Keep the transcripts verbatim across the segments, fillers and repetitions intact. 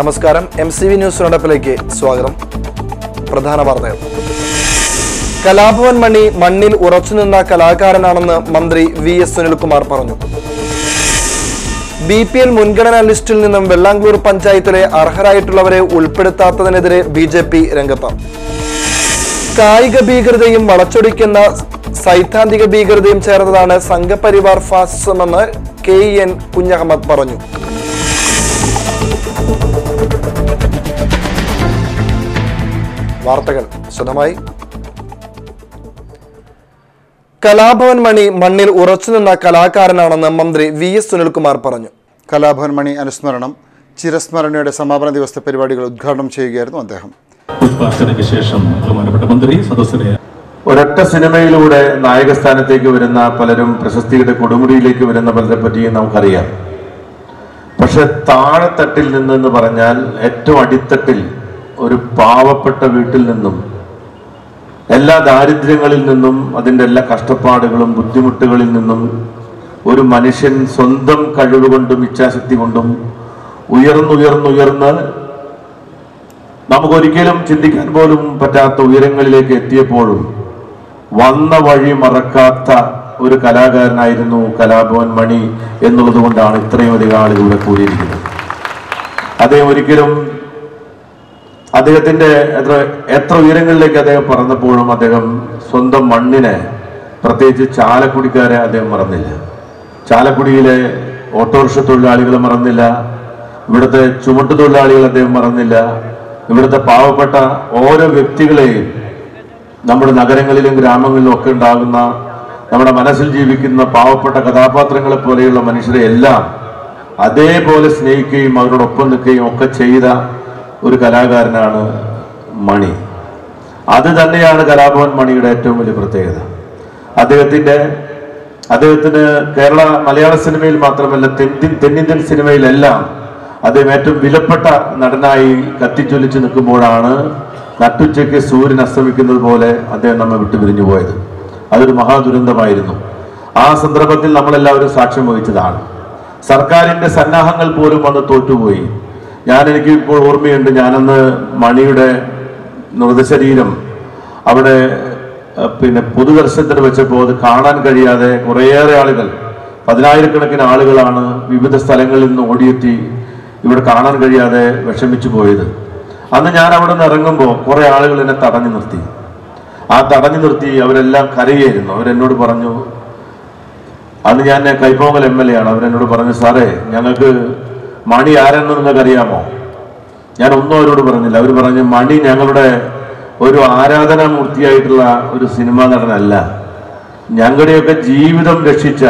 നമസ്കാരം. M C V news റൗണ്ടപ്പിലേക്ക് സ്വാഗതം. പ്രധാന വാർത്തകൾ. കലാഭവൻ മണി മണ്ണിൽ ഉറച്ചുനിന്ന കലാകാരനാണെന്ന് മന്ത്രി വി എസ് സുനിൽകുമാർ പറഞ്ഞു. ബി പി എൽ മുൻഗണനാ ലിസ്റ്റിൽ നിന്നും വെള്ളാംഗ്ലൂർ പഞ്ചായത്തിലെ അർഹരായിട്ടുള്ളവരെ ഉൾപ്പെടുത്താത്തതിനെതിരെ ബി ജെ പി രംഗത്ത്. കായിക ഭീകരതയും വളച്ചൊടിക്കുന്ന സൈദ്ധാന്തിക ഭീകരതയും ചേർന്നതാണ് സംഘപരിവാർ ഫാസിസമെന്ന് കെ എൻ കുഞ്ഞഹമ്മദ് പറഞ്ഞു. വാർത്തകൾ വിശദമായി. കലാഭവൻ മണി മണ്ണിൽ ഉറച്ചുനിന്ന കലാകാരനാണെന്ന് മന്ത്രി വി എസ് സുനിൽകുമാർ പറഞ്ഞു. കലാഭവൻ മണി അനുസ്മരണം ചിരസ്മരണയുടെ സമാപന ദിവസത്തെ പരിപാടികൾ ഉദ്ഘാടനം ചെയ്യുകയായിരുന്നു അദ്ദേഹം. ശേഷം മന്ത്രി സദസ്സനെ ഒരൊറ്റ സിനിമയിലൂടെ നായകസ്ഥാനത്തേക്ക് വരുന്ന പലരും, പ്രശസ്തിയുടെ കൊടുമുടിയിലേക്ക് വരുന്ന പലരെ പറ്റിയും നമുക്കറിയാം. പക്ഷെ താഴെത്തട്ടിൽ നിന്നെന്ന് പറഞ്ഞാൽ ഏറ്റവും അടിത്തട്ടിൽ ഒരു പാവപ്പെട്ട വീട്ടിൽ നിന്നും എല്ലാ ദാരിദ്ര്യങ്ങളിൽ നിന്നും അതിൻ്റെ എല്ലാ കഷ്ടപ്പാടുകളും ബുദ്ധിമുട്ടുകളിൽ നിന്നും ഒരു മനുഷ്യൻ സ്വന്തം കഴിവ് കൊണ്ടും ഇച്ഛാശക്തി കൊണ്ടും ഉയർന്നുയർന്നുയർന്ന് നമുക്കൊരിക്കലും ചിന്തിക്കാൻ പോലും പറ്റാത്ത ഉയരങ്ങളിലേക്ക് എത്തിയപ്പോഴും വന്ന വഴി മറക്കാത്ത ഒരു കലാകാരനായിരുന്നു കലാഭവൻ മണി എന്നുള്ളത് കൊണ്ടാണ് ഇത്രയും അധികം ആളുകളുടെ കൂടിയിരിക്കുന്നത്. അദ്ദേഹം ഒരിക്കലും അദ്ദേഹത്തിന്റെ എത്ര എത്ര ഉയരങ്ങളിലേക്ക് അദ്ദേഹം പറന്നപ്പോഴും അദ്ദേഹം സ്വന്തം മണ്ണിനെ, പ്രത്യേകിച്ച് ചാലക്കുടിക്കാരെ അദ്ദേഹം മറന്നില്ല. ചാലക്കുടിയിലെ ഓട്ടോറിക്ഷ തൊഴിലാളികളെ മറന്നില്ല, ഇവിടുത്തെ ചുമട്ടു തൊഴിലാളികൾ അദ്ദേഹം മറന്നില്ല, ഇവിടുത്തെ പാവപ്പെട്ട ഓരോ വ്യക്തികളെയും, നമ്മുടെ നഗരങ്ങളിലും ഗ്രാമങ്ങളിലും ഒക്കെ ഉണ്ടാകുന്ന നമ്മുടെ മനസ്സിൽ ജീവിക്കുന്ന പാവപ്പെട്ട കഥാപാത്രങ്ങളെ പോലെയുള്ള മനുഷ്യരെ എല്ലാം അതേപോലെ സ്നേഹിക്കുകയും അവരോടൊപ്പം നിൽക്കുകയും ഒക്കെ ചെയ്ത ഒരു കലാകാരനാണ് മണി. അത് തന്നെയാണ് കലാഭവൻ മണിയുടെ ഏറ്റവും വലിയ പ്രത്യേകത. അദ്ദേഹത്തിന്റെ അദ്ദേഹത്തിന് കേരള മലയാള സിനിമയിൽ മാത്രമല്ല തെന്നിൻ തെന്നിന്ത്യൻ സിനിമയിലെല്ലാം അദ്ദേഹം ഏറ്റവും വിലപ്പെട്ട നടനായി കത്തിച്ചൊലിച്ച് നിൽക്കുമ്പോഴാണ് നട്ടുച്ചയ്ക്ക് സൂര്യൻ അസ്തമിക്കുന്നത് പോലെ അദ്ദേഹം നമ്മെ വിട്ടുപിരിഞ്ഞു പോയത്. അതൊരു മഹാദുരന്തമായിരുന്നു. ആ സന്ദർഭത്തിൽ നമ്മളെല്ലാവരും സാക്ഷ്യം വഹിച്ചതാണ്. സർക്കാരിന്റെ സന്നാഹങ്ങൾ പോലും വന്ന് തോറ്റുപോയി. ഞാൻ എനിക്ക് ഇപ്പോൾ ഓർമ്മയുണ്ട്, ഞാനന്ന് മണിയുടെ മൃതശരീരം അവിടെ പിന്നെ പൊതുദർശനത്തിന് വെച്ചപ്പോൾ അത് കാണാൻ കഴിയാതെ കുറേയേറെ ആളുകൾ, പതിനായിരക്കണക്കിന് ആളുകളാണ് വിവിധ സ്ഥലങ്ങളിൽ നിന്ന് ഓടിയെത്തി ഇവിടെ കാണാൻ കഴിയാതെ വിഷമിച്ചു പോയത്. അന്ന് ഞാൻ അവിടെ നിന്ന് ഇറങ്ങുമ്പോൾ കുറെ ആളുകൾ എന്നെ തടഞ്ഞു നിർത്തി. ആ തടഞ്ഞു നിർത്തി അവരെല്ലാം കരയായിരുന്നു. അവരെന്നോട് പറഞ്ഞു, അന്ന് ഞാൻ കൈപ്പോങ്ങൽ എം എൽ എ ആണ്, അവരെന്നോട് പറഞ്ഞു, സാറേ ഞങ്ങൾക്ക് മണി ആരെന്ന് നിങ്ങൾക്ക് അറിയാമോ? ഞാൻ ഒന്നും അവരോട് പറഞ്ഞില്ല. അവർ പറഞ്ഞു, മണി ഞങ്ങളുടെ ഒരു ആരാധനാമൂർത്തിയായിട്ടുള്ള ഒരു സിനിമാ നടനല്ല, ഞങ്ങളുടെയൊക്കെ ജീവിതം രക്ഷിച്ച,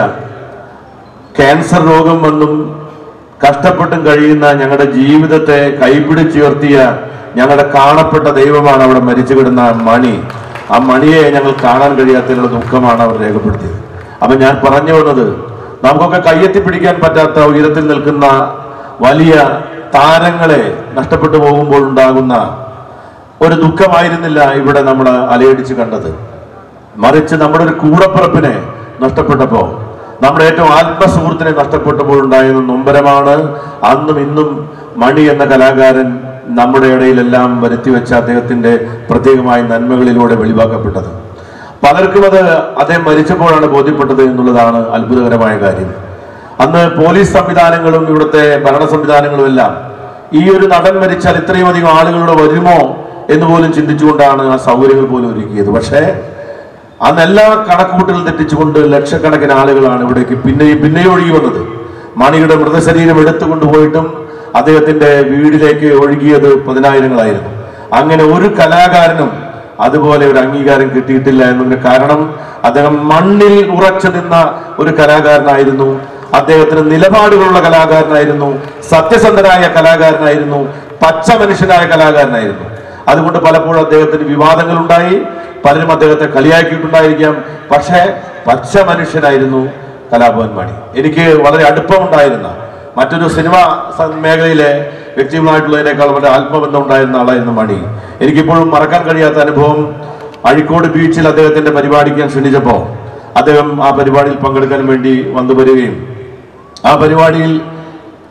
ക്യാൻസർ രോഗം വന്നും കഷ്ടപ്പെട്ടും കഴിയുന്ന ഞങ്ങളുടെ ജീവിതത്തെ കൈപിടിച്ചുയർത്തിയ ഞങ്ങളുടെ കാണപ്പെട്ട ദൈവമാണ് അവിടെ മരിച്ചു കിടന്ന മണി. ആ മണിയെ ഞങ്ങൾ കാണാൻ കഴിയാത്തതിനുള്ള ദുഃഖമാണ് അവർ രേഖപ്പെടുത്തിയത്. അപ്പൊ ഞാൻ പറഞ്ഞു വന്നത്, നമുക്കൊക്കെ കയ്യെത്തി പിടിക്കാൻ പറ്റാത്ത ഉയരത്തിൽ നിൽക്കുന്ന വലിയ താരങ്ങളെ നഷ്ടപ്പെട്ടു പോകുമ്പോൾ ഉണ്ടാകുന്ന ഒരു ദുഃഖമായിരുന്നില്ല ഇവിടെ നമ്മൾ അലയടിച്ച് കണ്ടത്. മറിച്ച് നമ്മുടെ ഒരു കൂടപ്പിറപ്പിനെ നഷ്ടപ്പെട്ടപ്പോൾ, നമ്മുടെ ഏറ്റവും ആത്മസുഹൃത്തിനെ നഷ്ടപ്പെട്ടപ്പോൾ ഉണ്ടായിരുന്ന നൊമ്പരമാണ് അന്നും ഇന്നും മണി എന്ന കലാകാരൻ നമ്മുടെ ഇടയിലെല്ലാം വരുത്തിവെച്ച അദ്ദേഹത്തിന്റെ പ്രത്യേകമായ നന്മകളിലൂടെ വെളിവാക്കപ്പെട്ടത്. പലർക്കും അത് അദ്ദേഹം മരിച്ചപ്പോഴാണ് ബോധ്യപ്പെട്ടത് എന്നുള്ളതാണ് അത്ഭുതകരമായ കാര്യം. അന്ന് പോലീസ് സംവിധാനങ്ങളും ഇവിടുത്തെ ഭരണ സംവിധാനങ്ങളും എല്ലാം ഈ ഒരു നടൻ മരിച്ചാൽ ഇത്രയും അധികം ആളുകളുടെ വരുമോ എന്ന് പോലും ചിന്തിച്ചുകൊണ്ടാണ് ആ സൗകര്യങ്ങൾ പോലും ഒരുക്കിയത്. പക്ഷേ അന്ന് എല്ലാ കണക്കുകൂട്ടലും തെറ്റിച്ചുകൊണ്ട് ലക്ഷക്കണക്കിന് ആളുകളാണ് ഇവിടേക്ക് പിന്നെയും പിന്നെയും ഒഴുകി വന്നത്. മണിയുടെ മൃതശരീരം എടുത്തുകൊണ്ടുപോയിട്ടും അദ്ദേഹത്തിന്റെ വീടിലേക്ക് ഒഴുകിയത് പതിനായിരങ്ങളായിരുന്നു. അങ്ങനെ ഒരു കലാകാരനും അതുപോലെ ഒരു അംഗീകാരം കിട്ടിയിട്ടില്ല എന്നതിന് കാരണം അദ്ദേഹം മണ്ണിൽ ഉറച്ചു നിന്ന ഒരു കലാകാരനായിരുന്നു. അദ്ദേഹത്തിന് നിലപാടുകളുള്ള കലാകാരനായിരുന്നു, സത്യസന്ധനായ കലാകാരനായിരുന്നു, പച്ച മനുഷ്യനായ കലാകാരനായിരുന്നു. അതുകൊണ്ട് പലപ്പോഴും അദ്ദേഹത്തിന് വിവാദങ്ങൾ ഉണ്ടായി, പലരും അദ്ദേഹത്തെ കളിയാക്കിയിട്ടുണ്ടായിരിക്കാം. പക്ഷേ പച്ച മനുഷ്യനായിരുന്നു കലാഭവൻ മണി. എനിക്ക് വളരെ അടുപ്പമുണ്ടായിരുന്ന, മറ്റൊരു സിനിമ മേഖലയിലെ വ്യക്തികളായിട്ടുള്ളതിനേക്കാൾ വളരെ ആത്മബന്ധം ഉണ്ടായിരുന്ന ആളായിരുന്നു മണി. എനിക്കിപ്പോഴും മറക്കാൻ കഴിയാത്ത അനുഭവം, അഴീക്കോട് ബീച്ചിൽ അദ്ദേഹത്തിന്റെ പരിപാടിക്ക് ഞാൻ ക്ഷണിച്ചപ്പോൾ അദ്ദേഹം ആ പരിപാടിയിൽ പങ്കെടുക്കാൻ വേണ്ടി വന്നു വരികയും ആ പരിപാടിയിൽ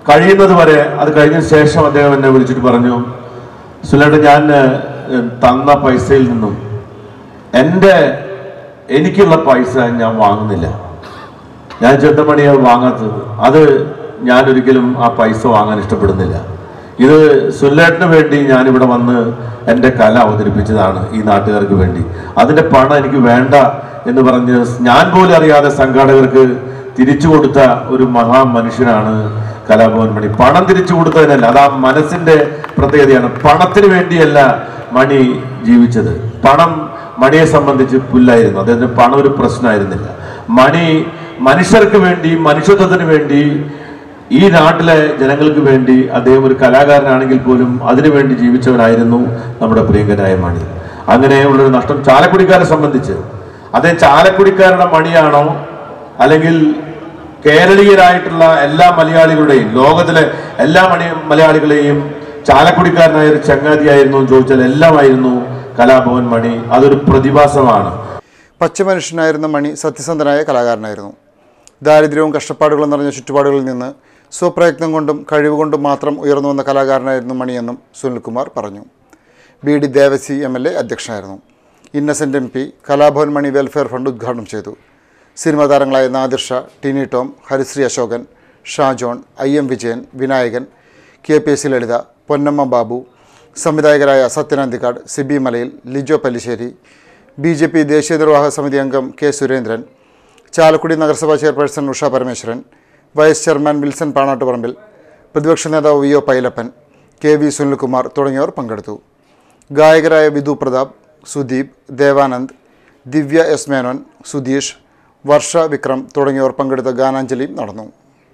കഴിയുന്നത് വരെ അത് കഴിഞ്ഞ ശേഷം അദ്ദേഹം എന്നെ വിളിച്ചിട്ട് പറഞ്ഞു, സുലേട്ട, ഞാൻ തന്ന പൈസയിൽ നിന്നും എൻ്റെ എനിക്കുള്ള പൈസ ഞാൻ വാങ്ങുന്നില്ല. ഞാൻ ചെണ്ടമണിയാണ് വാങ്ങാത്തത്. അത് ഞാനൊരിക്കലും ആ പൈസ വാങ്ങാൻ ഇഷ്ടപ്പെടുന്നില്ല. ഇത് സുലേട്ടന് വേണ്ടി ഞാനിവിടെ വന്ന് എൻ്റെ കല അവതരിപ്പിച്ചതാണ് ഈ നാട്ടുകാർക്ക് വേണ്ടി. അതിൻ്റെ പണം എനിക്ക് വേണ്ട എന്ന് പറഞ്ഞ് ഞാൻ പോലും അറിയാതെ സംഘാടകർക്ക് തിരിച്ചു കൊടുത്ത ഒരു മഹാ മനുഷ്യനാണ് കലാഭവൻ മണി. പണം തിരിച്ചു കൊടുത്തതിനല്ല, അത് ആ മനസ്സിൻ്റെ പ്രത്യേകതയാണ്. പണത്തിന് വേണ്ടിയല്ല മണി ജീവിച്ചത്. പണം മണിയെ സംബന്ധിച്ച് പുല്ലായിരുന്നു. അദ്ദേഹത്തിന് പണം ഒരു പ്രശ്നമായിരുന്നില്ല. മണി മനുഷ്യർക്ക് വേണ്ടി, മനുഷ്യത്വത്തിന് വേണ്ടി, ഈ നാട്ടിലെ ജനങ്ങൾക്ക് വേണ്ടി അദ്ദേഹം ഒരു കലാകാരനാണെങ്കിൽ പോലും അതിനുവേണ്ടി ജീവിച്ചവനായിരുന്നു നമ്മുടെ പ്രിയങ്കരായ മണി. അങ്ങനെയുള്ളൊരു നഷ്ടം ചാലക്കുടിക്കാരെ സംബന്ധിച്ച്, അദ്ദേഹം ചാലക്കുടിക്കാരുടെ മണിയാണോ അല്ലെങ്കിൽ കേരളീയരായിട്ടുള്ള എല്ലാ മലയാളികളുടെയും, ലോകത്തിലെ എല്ലാ മണി മലയാളികളെയും ചാലക്കുടിക്കാരനായ ഒരു ചങ്ങാതിയായിരുന്നു എന്ന് ചോദിച്ചാൽ എല്ലാമായിരുന്നു കലാഭവൻ മണി. അതൊരു പ്രതിഭാസമാണ്. പച്ചമനുഷ്യനായിരുന്ന മണി സത്യസന്ധനായ കലാകാരനായിരുന്നു. ദാരിദ്ര്യവും കഷ്ടപ്പാടുകളും നിറഞ്ഞ ചുറ്റുപാടുകളിൽ നിന്ന് സ്വപ്രയത്നം കൊണ്ടും കഴിവുകൊണ്ടും മാത്രം ഉയർന്നു വന്ന കലാകാരനായിരുന്നു മണിയെന്നും സുനിൽകുമാർ പറഞ്ഞു. B D Devassy M L A അധ്യക്ഷനായിരുന്നു. Innocent M P Kalabhavan Mani welfare fund ഉദ്ഘാടനം ചെയ്തു. സിനിമാ താരങ്ങളായ Nadir Shah, Tini Tom, Harisree Ashokan, Shajon, I M Vijayan, Vinayakan, K P S C Lalitha, Ponnamma Babu, സംവിധായകരായ Sathyan Anthikad, Sibi Malayil, Lijo Pellissery, B J P ദേശീയ നിർവാഹക സമിതി അംഗം കെ സുരേന്ദ്രൻ, ചാലക്കുടി നഗരസഭാ chairperson Usha Parameswaran, vice chairman Wilson Panattuparambil, പ്രതിപക്ഷ നേതാവ് V O Pailappan, K V Sunilkumar തുടങ്ങിയവർ പങ്കെടുത്തു. ഗായകരായ വിധു പ്രതാപ്, സുദീപ്, ദേവാനന്ദ്, ദിവ്യ എസ് മേനോൻ, സുധീഷ്, വർഷ വിക്രം തുടങ്ങിയവർ പങ്കെടുത്ത ഗാനാഞ്ജലിയും നടന്നു.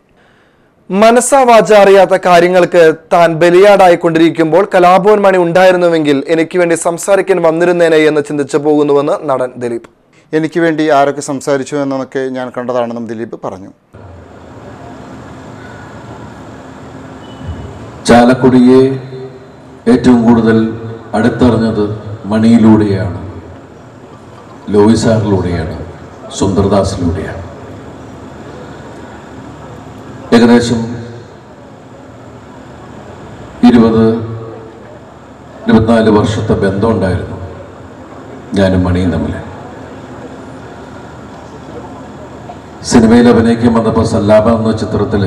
മനസ്സാ വാച അറിയാത്ത കാര്യങ്ങൾക്ക് താൻ ബലിയാടായിക്കൊണ്ടിരിക്കുമ്പോൾ കലാഭവൻ മണി ഉണ്ടായിരുന്നുവെങ്കിൽ എനിക്ക് വേണ്ടി സംസാരിക്കാൻ വന്നിരുന്നേനെ എന്ന് ചിന്തിച്ചു പോകുന്നുവെന്ന് നടൻ ദിലീപ്. എനിക്ക് വേണ്ടി ആരൊക്കെ സംസാരിച്ചു എന്നൊക്കെ ഞാൻ കണ്ടതാണെന്നും ദിലീപ് പറഞ്ഞു. ചാലക്കുടിയെ ഏറ്റവും കൂടുതൽ അടുത്തറിഞ്ഞത് മണിയിലൂടെയാണ്, ലോയിസാറിലൂടെയാണ്, സുന്ദർദാസിലൂടെയാണ്. ഏകദേശം ഇരുപത് ഇരുപത്തിനാല് വർഷത്തെ ബന്ധമുണ്ടായിരുന്നു ഞാനും മണിയും തമ്മിൽ. സിനിമയിൽ അഭിനയിക്കാൻ വന്നപ്പോൾ സല്ലാപ എന്ന ചിത്രത്തിൽ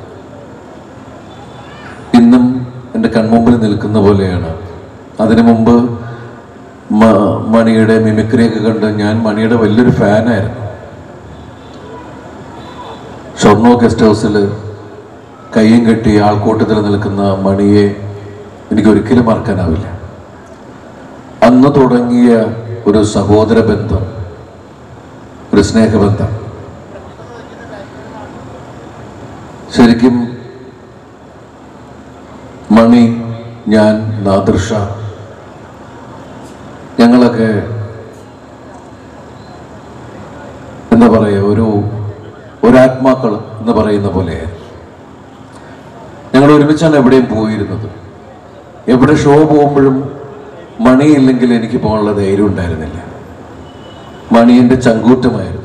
ഇന്നും എൻ്റെ കൺമുമ്പിൽ നിൽക്കുന്ന പോലെയാണ്. അതിനു മുമ്പ് മണിയുടെ മിമിക്രിയൊക്കെ കണ്ട് ഞാൻ മണിയുടെ വലിയൊരു ഫാനായിരുന്നു. ഷൊർണൂർ ഗസ്റ്റ് ഹൗസിൽ കയ്യും കെട്ടി ആൾക്കൂട്ടത്തിൽ നിൽക്കുന്ന മണിയെ എനിക്കൊരിക്കലും മറക്കാനാവില്ല. അന്ന് തുടങ്ങിയ ഒരു സഹോദര ബന്ധം, ഒരു സ്നേഹബന്ധം ശരിക്കും മണി, ഞാൻ, നാദിർ ഷാ ഞങ്ങളൊക്കെ എന്താ പറയുക, ഒരു ഒരാത്മാക്കൾ എന്ന് പറയുന്ന പോലെ ഞങ്ങൾ ഒരുമിച്ചാണ് എവിടെയും പോയിരുന്നത്. എവിടെ ഷോ പോകുമ്പോഴും മണിയില്ലെങ്കിൽ എനിക്ക് പോകാനുള്ള ധൈര്യം ഉണ്ടായിരുന്നില്ല. മണി എൻ്റെ ചങ്കൂറ്റമായിരുന്നു.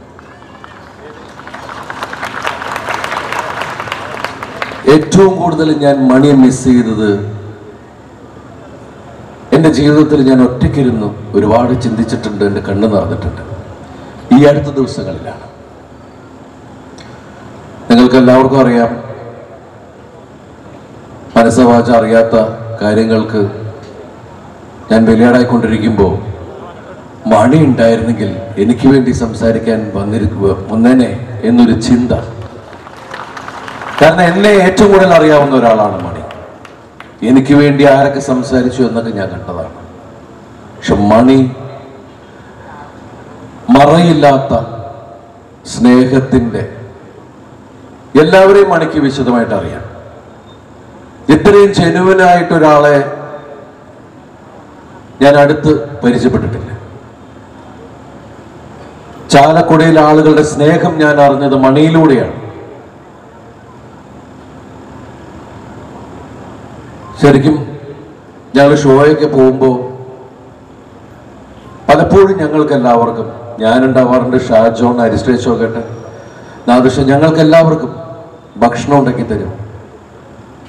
ഏറ്റവും കൂടുതൽ ഞാൻ മണിയെ മിസ് ചെയ്തത് എൻ്റെ ജീവിതത്തിൽ ഞാൻ ഒറ്റയ്ക്കിരുന്നു ഒരുപാട് ചിന്തിച്ചിട്ടുണ്ട്, എൻ്റെ കണ്ണ് നിറഞ്ഞിട്ടുണ്ട്. ഈ അടുത്ത ദിവസങ്ങളിലാണ്. നിങ്ങൾക്ക് എല്ലാവർക്കും അറിയാം, മനസ്സവാച അറിയാത്ത കാര്യങ്ങൾക്ക് ഞാൻ ബലിയാടായിക്കൊണ്ടിരിക്കുമ്പോൾ മണി ഉണ്ടായിരുന്നെങ്കിൽ എനിക്ക് വേണ്ടി സംസാരിക്കാൻ വന്നിരിക്കുക വന്നേനെ എന്നൊരു ചിന്ത. കാരണം എന്നെ ഏറ്റവും കൂടുതൽ അറിയാവുന്ന ഒരാളാണ് മണി. എനിക്ക് വേണ്ടി ആരൊക്കെ സംസാരിച്ചു എന്നൊക്കെ ഞാൻ കണ്ടതാണ്. പക്ഷെ മണി മറയില്ലാത്ത സ്നേഹത്തിൻ്റെ, എല്ലാവരെയും മണിക്ക് വിശദമായിട്ട് അറിയാം. ഇത്രയും ജെനുവനായിട്ടൊരാളെ ഞാൻ അടുത്ത് പരിചയപ്പെട്ടിട്ടില്ല. ചാലക്കുടിയിലെ ആളുകളുടെ സ്നേഹം ഞാൻ അറിഞ്ഞത് മണിയിലൂടെയാണ്. ശരിക്കും ഞങ്ങൾ ഷോയൊക്കെ പോകുമ്പോൾ പലപ്പോഴും ഞങ്ങൾക്ക് എല്ലാവർക്കും, ഞാനുണ്ടാവാറുണ്ട്, ഷാജോൺ, അരിസ്റ്റേ ചോക്കട്ടെ, നാദിഷ, ഞങ്ങൾക്ക് എല്ലാവർക്കും ഭക്ഷണം ഉണ്ടാക്കി തരും.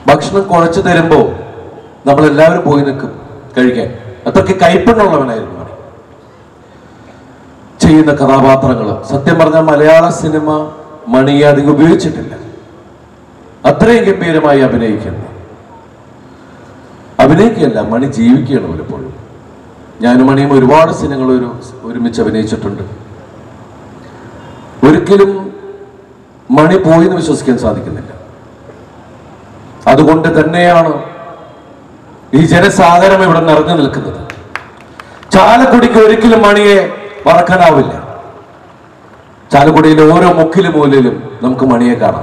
ഭക്ഷണം കുഴച്ചു തരുമ്പോൾ നമ്മളെല്ലാവരും പോയി നിൽക്കും കഴിക്കാൻ. അത്രയ്ക്ക് കൈപ്പുണ്ണുള്ളവനായിരുന്നു മണി. ചെയ്യുന്ന കഥാപാത്രങ്ങൾ സത്യം പറഞ്ഞാൽ മലയാള സിനിമ മണിയെ അധികം ഉപയോഗിച്ചിട്ടില്ല. അത്രയും ഗംഭീരമായി അഭിനയിക്കുന്നു. അഭിനയിക്കുകയല്ല, മണി ജീവിക്കുകയാണ് പലപ്പോഴും. ഞാനും മണിയും ഒരുപാട് സിനിമകൾ ഒരു ഒരുമിച്ച് അഭിനയിച്ചിട്ടുണ്ട്. ഒരിക്കലും മണി പോയി എന്ന് വിശ്വസിക്കാൻ സാധിക്കുന്നില്ല. അതുകൊണ്ട് തന്നെയാണ് ഈ ജനസാഗരം ഇവിടെ നിറഞ്ഞു നിൽക്കുന്നത്. ചാലക്കുടിക്ക് ഒരിക്കലും മണിയെ മറക്കാനാവില്ല. ചാലക്കുടിയിലെ ഓരോ മുക്കിലും മൂലയിലും നമുക്ക് മണിയെ കാണാം.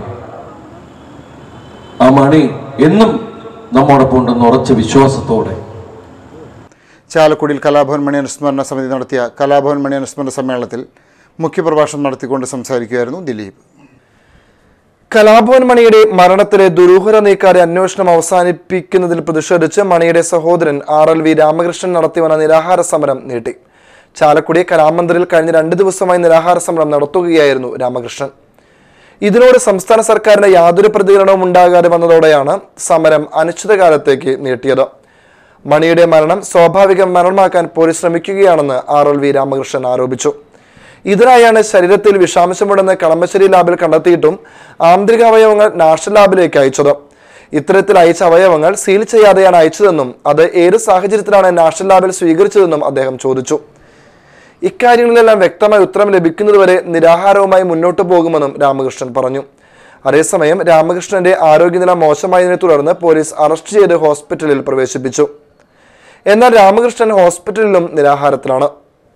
ആ മണി എന്നും നമ്മോടൊപ്പം ഉണ്ടെന്ന് ഉറച്ച വിശ്വാസത്തോടെ. ചാലക്കുടിയിൽ കലാഭവൻ മണി അനുസ്മരണ സമിതി നടത്തിയ കലാഭവൻ മണി അനുസ്മരണ സമ്മേളനത്തിൽ മുഖ്യപ്രഭാഷണം നടത്തിക്കൊണ്ട് സംസാരിക്കുകയായിരുന്നു ദിലീപ്. കലാഭവൻ മണിയുടെ മരണത്തിലെ ദുരൂഹത നീക്കാതെ അന്വേഷണം അവസാനിപ്പിക്കുന്നതിൽ പ്രതിഷേധിച്ച് മണിയുടെ സഹോദരൻ ആർ എൽ വി രാമകൃഷ്ണൻ നടത്തിവന്ന നിരാഹാര സമരം നീട്ടി. ചാലക്കുടി കലാമന്ദിറിൽ കഴിഞ്ഞ രണ്ട് ദിവസമായി നിരാഹാര സമരം നടത്തുകയായിരുന്നു രാമകൃഷ്ണൻ. ഇതിനോട് സംസ്ഥാന സർക്കാരിന്റെ യാതൊരു പ്രതികരണവും ഉണ്ടാകാതെ വന്നതോടെയാണ് സമരം അനിശ്ചിതകാലത്തേക്ക് നീട്ടിയത്. മണിയുടെ മരണം സ്വാഭാവിക മരണമാക്കാൻ പോലീസ് ശ്രമിക്കുകയാണെന്ന് ആർ എൽ വി രാമകൃഷ്ണൻ ആരോപിച്ചു. ഇതിനായാണ് ശരീരത്തിൽ വിഷാംശമുണ്ടെന്ന് കളമശ്ശേരി ലാബിൽ കണ്ടെത്തിയിട്ടും ആന്തരിക അവയവങ്ങൾ നാഷണൽ ലാബിലേക്ക് അയച്ചത്. ഇത്തരത്തിൽ അയച്ച അവയവങ്ങൾ സീൽ ചെയ്യാതെയാണ് അയച്ചതെന്നും അത് ഏത് സാഹചര്യത്തിലാണ് നാഷണൽ ലാബിൽ സ്വീകരിച്ചതെന്നും അദ്ദേഹം ചോദിച്ചു. ഇക്കാര്യങ്ങളിലെല്ലാം വ്യക്തമായ ഉത്തരം ലഭിക്കുന്നതുവരെ നിരാഹാരവുമായി മുന്നോട്ടു പോകുമെന്നും രാമകൃഷ്ണൻ പറഞ്ഞു. അതേസമയം രാമകൃഷ്ണന്റെ ആരോഗ്യനില മോശമായതിനെ തുടർന്ന് പോലീസ് അറസ്റ്റ് ചെയ്ത് ഹോസ്പിറ്റലിൽ പ്രവേശിപ്പിച്ചു. എന്നാൽ രാമകൃഷ്ണൻ ഹോസ്പിറ്റലിലും നിരാഹാരത്തിലാണ്.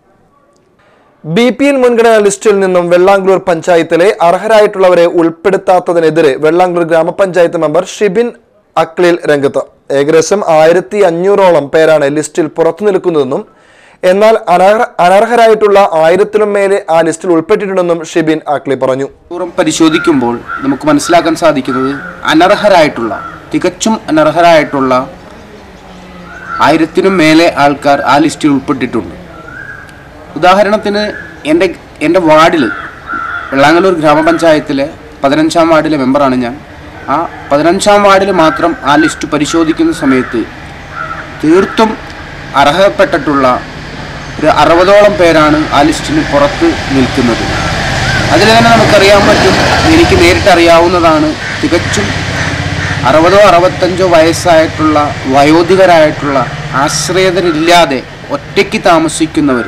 ബി പി എൽ മുൻഗണനാ ലിസ്റ്റിൽ നിന്നും വെള്ളാംഗ്ലൂർ പഞ്ചായത്തിലെ അർഹരായിട്ടുള്ളവരെ ഉൾപ്പെടുത്താത്തതിനെതിരെ വെള്ളാംഗ്ലൂർ ഗ്രാമപഞ്ചായത്ത് മെമ്പർ ഷിബിൻ അക്ലിൽ രംഗത്ത്. ഏകദേശം ആയിരത്തി അഞ്ഞൂറോളം പേരാണ് ലിസ്റ്റിൽ പുറത്തു നിൽക്കുന്നതെന്നും എന്നാൽ അനർഹ അനർഹരായിട്ടുള്ള ആയിരത്തിലും മേലെ ആ ലിസ്റ്റിൽ ഉൾപ്പെട്ടിട്ടുണ്ടെന്നും ഷിബിൻ അക്ലി പറഞ്ഞു. പരിശോധിക്കുമ്പോൾ നമുക്ക് മനസ്സിലാക്കാൻ സാധിക്കുന്നത് അനർഹരായിട്ടുള്ള തികച്ചും അനർഹരായിട്ടുള്ള ആയിരത്തിനും മേലെ ആൾക്കാർ ആ ലിസ്റ്റിൽ ഉൾപ്പെട്ടിട്ടുണ്ട്. ഉദാഹരണത്തിന് എൻ്റെ എൻ്റെ വാർഡിൽ വെള്ളാങ്ങല്ലൂർ ഗ്രാമപഞ്ചായത്തിലെ പതിനഞ്ചാം വാർഡിലെ മെമ്പറാണ് ഞാൻ. ആ പതിനഞ്ചാം വാർഡിൽ മാത്രം ആ ലിസ്റ്റ് പരിശോധിക്കുന്ന സമയത്ത് തീർത്തും അർഹപ്പെട്ടിട്ടുള്ള ഒരു അറുപതോളം പേരാണ് ആ ലിസ്റ്റിന് പുറത്ത് നിൽക്കുന്നത്. അതിൽ തന്നെ നമുക്കറിയാൻ പറ്റും, എനിക്ക് നേരിട്ട് അറിയാവുന്നതാണ്, തികച്ചും അറുപതോ അറുപത്തഞ്ചോ വയസ്സായിട്ടുള്ള വയോധികരായിട്ടുള്ള ആശ്രയതരില്ലാതെ ഒറ്റയ്ക്ക് താമസിക്കുന്നവർ,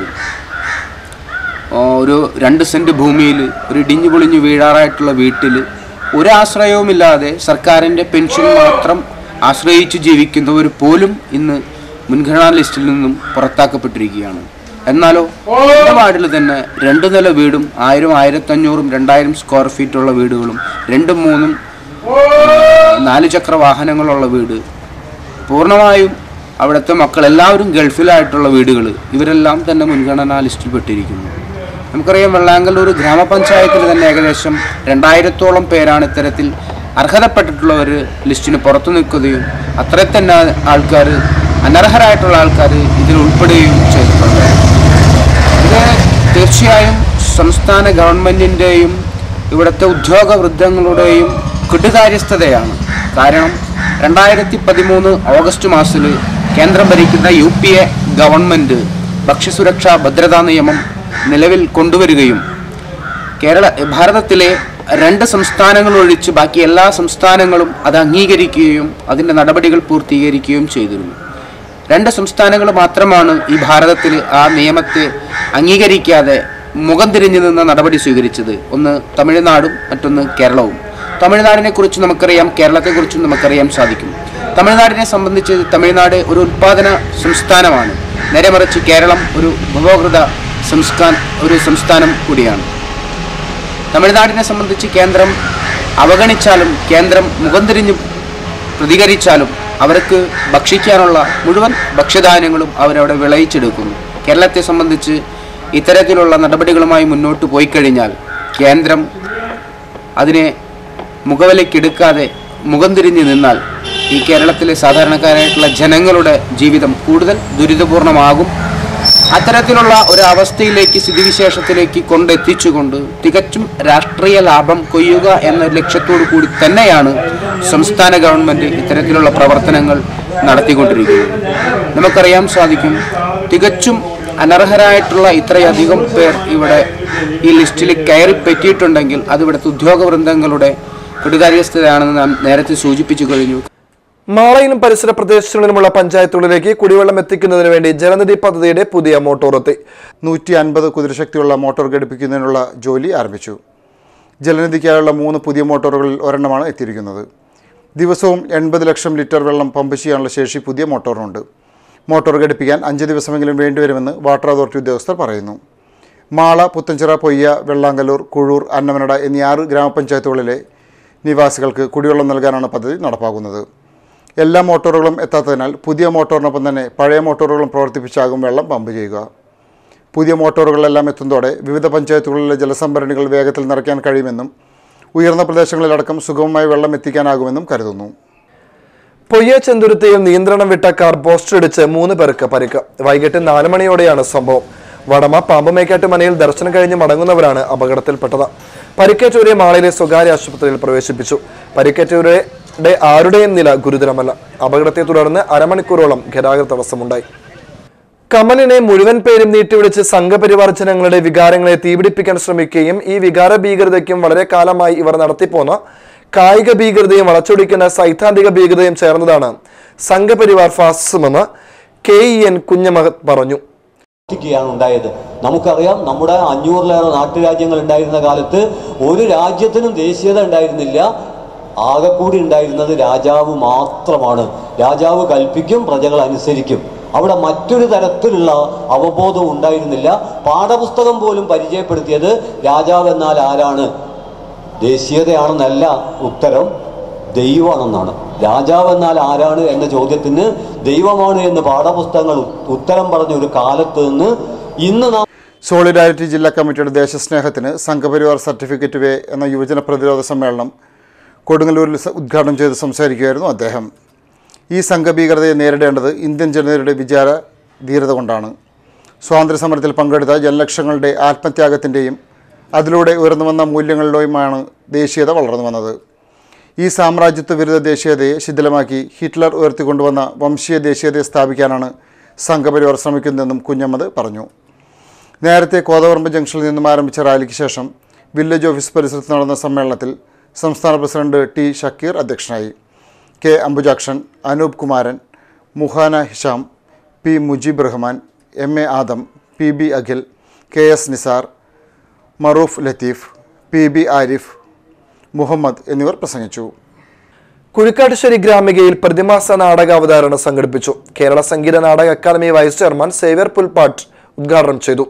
ഒരു രണ്ട് സെൻറ്റ് ഭൂമിയിൽ ഒരു ഇടിഞ്ഞു പൊളിഞ്ഞു വീഴാറായിട്ടുള്ള വീട്ടിൽ ഒരാശ്രയവുമില്ലാതെ സർക്കാരിൻ്റെ പെൻഷൻ മാത്രം ആശ്രയിച്ച് ജീവിക്കുന്നവർ പോലും ഇന്ന് മുൻഗണനാ ലിസ്റ്റിൽ നിന്നും പുറത്താക്കപ്പെട്ടിരിക്കുകയാണ്. എന്നാലോ എൻ്റെ വാർഡിൽ തന്നെ രണ്ട് നില വീടും ആയിരം ആയിരത്തഞ്ഞൂറും രണ്ടായിരം സ്ക്വയർ ഫീറ്റുള്ള വീടുകളും രണ്ടും മൂന്നും നാല് ചക്ര വാഹനങ്ങളുള്ള വീട്, പൂർണ്ണമായും അവിടുത്തെ മക്കൾ എല്ലാവരും ഗൾഫിലായിട്ടുള്ള വീടുകൾ, ഇവരെല്ലാം തന്നെ മുൻഗണനാ ലിസ്റ്റിൽ പെട്ടിരിക്കുന്നു. നമുക്കറിയാം, വെള്ളാങ്കല്ലൂർ ഗ്രാമപഞ്ചായത്തിൽ തന്നെ ഏകദേശം രണ്ടായിരത്തോളം പേരാണ് ഇത്തരത്തിൽ അർഹതപ്പെട്ടിട്ടുള്ളവർ ലിസ്റ്റിന് പുറത്തു നിൽക്കുകയും അത്ര തന്നെ ആൾക്കാർ അനർഹരായിട്ടുള്ള ആൾക്കാർ ഇതിൽ ഉൾപ്പെടുകയും ചെയ്തിട്ടുണ്ട്. ഇത് തീർച്ചയായും സംസ്ഥാന ഗവൺമെൻറ്റിൻ്റെയും ഇവിടുത്തെ ഉദ്യോഗ വൃദ്ധങ്ങളുടെയും കെടുകാര്യസ്ഥതയാണ്. കാരണം രണ്ടായിരത്തി പതിമൂന്ന് ഓഗസ്റ്റ് മാസത്തിൽ കേന്ദ്രം ഭരിക്കുന്ന യു പി എ ഗവൺമെൻറ് ഭക്ഷ്യസുരക്ഷാ ഭദ്രതാ നിയമം നിലവിൽ കൊണ്ടുവരികയും കേരള ഭാരതത്തിലെ രണ്ട് സംസ്ഥാനങ്ങൾ ഒഴിച്ച് ബാക്കി എല്ലാ സംസ്ഥാനങ്ങളും അത് അംഗീകരിക്കുകയും അതിൻ്റെ നടപടികൾ പൂർത്തീകരിക്കുകയും ചെയ്തിരുന്നു. രണ്ട് സംസ്ഥാനങ്ങൾ മാത്രമാണ് ഈ ഭാരതത്തിൽ ആ നിയമത്തെ അംഗീകരിക്കാതെ മുഖം തിരിഞ്ഞു നിന്ന നടപടി സ്വീകരിച്ചത്. ഒന്ന് തമിഴ്നാടും മറ്റൊന്ന് കേരളവും. തമിഴ്നാടിനെ കുറിച്ച് നമുക്കറിയാം, കേരളത്തെക്കുറിച്ചും നമുക്കറിയാൻ സാധിക്കും. തമിഴ്നാടിനെ സംബന്ധിച്ച് തമിഴ്നാട് ഒരു ഉൽപ്പാദന സംസ്ഥാനമാണ്, നേരെ മറിച്ച് കേരളം ഒരു ഉപഭോക്തൃ സംസ്ഥാന ഒരു സംസ്ഥാനം കൂടിയാണ്. തമിഴ്നാടിനെ സംബന്ധിച്ച് കേന്ദ്രം അവഗണിച്ചാലും കേന്ദ്രം മുഖം തിരിഞ്ഞ് പ്രതികരിച്ചാലും അവർക്ക് ഭക്ഷിക്കാനുള്ള മുഴുവൻ ഭക്ഷ്യധാന്യങ്ങളും അവരവിടെ വിളയിച്ചെടുക്കുന്നു. കേരളത്തെ സംബന്ധിച്ച് ഇത്തരത്തിലുള്ള നടപടികളുമായി മുന്നോട്ട് പോയി കഴിഞ്ഞാൽ കേന്ദ്രം അതിനെ മുഖവിലക്കെടുക്കാതെ മുഖം തിരിഞ്ഞ് നിന്നാൽ ഈ കേരളത്തിലെ സാധാരണക്കാരായിട്ടുള്ള ജനങ്ങളുടെ ജീവിതം കൂടുതൽ ദുരിതപൂർണമാകും. അത്തരത്തിലുള്ള ഒരു അവസ്ഥയിലേക്ക് സ്ഥിതിവിശേഷത്തിലേക്ക് കൊണ്ടെത്തിച്ചുകൊണ്ട് തികച്ചും രാഷ്ട്രീയ ലാഭം കൊയ്യുക എന്ന ലക്ഷ്യത്തോടു കൂടി തന്നെയാണ് സംസ്ഥാന ഗവൺമെൻറ് ഇത്തരത്തിലുള്ള പ്രവർത്തനങ്ങൾ നടത്തിക്കൊണ്ടിരിക്കുന്നത്. നമുക്കറിയാൻ സാധിക്കും, തികച്ചും അനർഹരായിട്ടുള്ള ഇത്രയധികം പേർ ഇവിടെ ഈ ലിസ്റ്റിൽ കയറി പറ്റിയിട്ടുണ്ടെങ്കിൽ അത് ഇവിടുത്തെ ഉദ്യോഗവൃന്ദങ്ങളുടെ കെടുകാര്യസ്ഥതയാണെന്ന് നാം നേരത്തെ സൂചിപ്പിച്ചു കഴിഞ്ഞു. മാളയിലും പരിസര പ്രദേശങ്ങളിലുമുള്ള പഞ്ചായത്തുകളിലേക്ക് കുടിവെള്ളം എത്തിക്കുന്നതിന് വേണ്ടി ജലനിധി പദ്ധതിയുടെ പുതിയ മോട്ടോർ എത്തി. നൂറ്റി അൻപത് കുതിരശക്തിയുള്ള മോട്ടോർ ഘടിപ്പിക്കുന്നതിനുള്ള ജോലി ആരംഭിച്ചു. ജലനിധിക്കായുള്ള മൂന്ന് പുതിയ മോട്ടോറുകളിൽ ഒരെണ്ണമാണ് എത്തിയിരിക്കുന്നത്. ദിവസവും എൺപത് ലക്ഷം ലിറ്റർ വെള്ളം പമ്പ് ചെയ്യാനുള്ള ശേഷി പുതിയ മോട്ടോറിനുണ്ട്. മോട്ടോർ ഘടിപ്പിക്കാൻ അഞ്ച് ദിവസമെങ്കിലും വേണ്ടിവരുമെന്ന് വാട്ടർ അതോറിറ്റി ഉദ്യോഗസ്ഥർ പറയുന്നു. മാള, പുത്തഞ്ചിറ, പൊയ്യ, വെള്ളാങ്കല്ലൂർ, കുഴൂർ, അന്നമനട എന്നീ ആറ് ഗ്രാമപഞ്ചായത്തുകളിലെ നിവാസികൾക്ക് കുടിവെള്ളം നൽകാനാണ് പദ്ധതി നടപ്പാക്കുന്നത്. എല്ലാ മോട്ടോറുകളും എത്താത്തതിനാൽ പുതിയ മോട്ടോറിനൊപ്പം തന്നെ പഴയ മോട്ടോറുകളും പ്രവർത്തിപ്പിച്ചാകും വെള്ളം പമ്പ് ചെയ്യുക. പുതിയ മോട്ടോറുകളെല്ലാം എത്തുന്നതോടെ വിവിധ പഞ്ചായത്തുകളിലെ ജലസംഭരണികൾ വേഗത്തിൽ നിറയ്ക്കാൻ കഴിയുമെന്നും ഉയർന്ന പ്രദേശങ്ങളിലടക്കം സുഗമമായി വെള്ളം എത്തിക്കാനാകുമെന്നും കരുതുന്നു. പൊയ്യ ചെന്തുരുത്തിയിൽ നിയന്ത്രണം വിട്ട കാർ പോസ്റ്ററിടിച്ച് മൂന്ന് പേർക്ക് പരിക്ക്. വൈകിട്ട് നാല് മണിയോടെയാണ് സംഭവം. വടമ പാമ്പമേക്കാട്ട് മനയിൽ ദർശനം കഴിഞ്ഞ് മടങ്ങുന്നവരാണ് അപകടത്തിൽപ്പെട്ടത്. പരിക്കേറ്റവരെ മാളയിലെ സ്വകാര്യ ആശുപത്രിയിൽ പ്രവേശിപ്പിച്ചു. പരിക്കേറ്റവരുടെ ആരുടെയും നില ഗുരുതരമല്ല. അപകടത്തെ തുടർന്ന് അരമണിക്കൂറോളം ഗതാഗത തടസ്സമുണ്ടായി. കമലിനെ മുഴുവൻ പേരും നീട്ടിവിളിച്ച് സംഘപരിവാർ ജനങ്ങളുടെ വികാരങ്ങളെ തീപിടിപ്പിക്കാൻ ശ്രമിക്കുകയും ഈ വികാര ഭീകരതയ്ക്കും വളരെ കാലമായി ഇവർ നടത്തിപ്പോന്ന കായിക ഭീകരതയും വളച്ചൊടിക്കുന്ന സൈദ്ധാന്തിക ഭീകരതയും ചേർന്നതാണ് സംഘപരിവാർ ഫാസിസമെന്ന് കെ ഇ എൻ കുഞ്ഞമഹത് പറഞ്ഞു. ഉണ്ടായത് നമുക്കറിയാം, നമ്മുടെ അഞ്ഞൂറിലേറെ നാട്ടുരാജ്യങ്ങൾ ഉണ്ടായിരുന്ന കാലത്ത് ഒരു രാജ്യത്തിനും ദേശീയത ഉണ്ടായിരുന്നില്ല. ആകെക്കൂടി ഉണ്ടായിരുന്നത് രാജാവ് മാത്രമാണ്. രാജാവ് കൽപ്പിക്കും, പ്രജകൾ അനുസരിക്കും. അവിടെ മറ്റൊരു തരത്തിലുള്ള അവബോധം ഉണ്ടായിരുന്നില്ല. പാഠപുസ്തകം പോലും പരിചയപ്പെടുത്തിയത് രാജാവ് എന്നാൽ ആരാണ്, ദേശീയതയാണെന്നല്ല ഉത്തരം, ദൈവമാണെന്നാണ്. രാജാവ് എന്നാൽ ആരാണ് എന്ന ചോദ്യത്തിന് ദൈവമാണ് എന്ന് പാഠപുസ്തകങ്ങൾ ഉത്തരം പറഞ്ഞ ഒരു കാലത്ത് നിന്ന് ഇന്ന് നാം സോളിഡാരിറ്റി ജില്ലാ കമ്മിറ്റിയുടെ ദേശസ്നേഹത്തിന് സംഘപരിവാർ സർട്ടിഫിക്കറ്റ് വേ എന്ന യുവജന പ്രതിരോധ സമ്മേളനം കൊടുങ്ങല്ലൂരിൽ ഉദ്ഘാടനം ചെയ്ത് സംസാരിക്കുകയായിരുന്നു അദ്ദേഹം. ഈ സംഘഭീകരതയെ നേരിടേണ്ടത് ഇന്ത്യൻ ജനതയുടെ വിചാര ധീരത കൊണ്ടാണ്. സ്വാതന്ത്ര്യസമരത്തിൽ പങ്കെടുത്ത ജനലക്ഷങ്ങളുടെ ആത്മത്യാഗത്തിൻ്റെയും അതിലൂടെ ഉയർന്നു വന്ന മൂല്യങ്ങളിലുമാണ് ദേശീയത വളർന്നു വന്നത്. ഈ സാമ്രാജ്യത്വ വിരുദ്ധ ദേശീയതയെ ശിഥിലമാക്കി ഹിറ്റ്ലർ ഉയർത്തിക്കൊണ്ടുവന്ന വംശീയ ദേശീയതയെ സ്ഥാപിക്കാനാണ് സംഘപരിവാർ ശ്രമിക്കുന്നതെന്നും കുഞ്ഞമ്മദ് പറഞ്ഞു. നേരത്തെ കോതവറമ്പ് ജംഗ്ഷനിൽ നിന്നും ആരംഭിച്ച റാലിക്ക് ശേഷം വില്ലേജ് ഓഫീസ് പരിസരത്ത് നടന്ന സമ്മേളനത്തിൽ സംസ്ഥാന പ്രസിഡന്റ് ടി ഷക്കീർ അധ്യക്ഷനായി. K Ambujakshan, Anoop Kumaran, Muhana Hisham, P Mujeeb Rahman, M A Adam, P B Akhil, K S Nisar, Marouf Latheef, P B Arif, Muhammad എന്നിവർ പ്രസംഗിച്ചു. കുഴിക്കാട്ടുശ്ശേരി ഗ്രാമികയിൽ പ്രതിമാസ നാടകാവതാരണം സംഘടിപ്പിച്ചു. Kerala Sangeetha Nataka academy vice chairman Xavier Pulpattu ഉദ്ഘാടനം ചെയ്തു.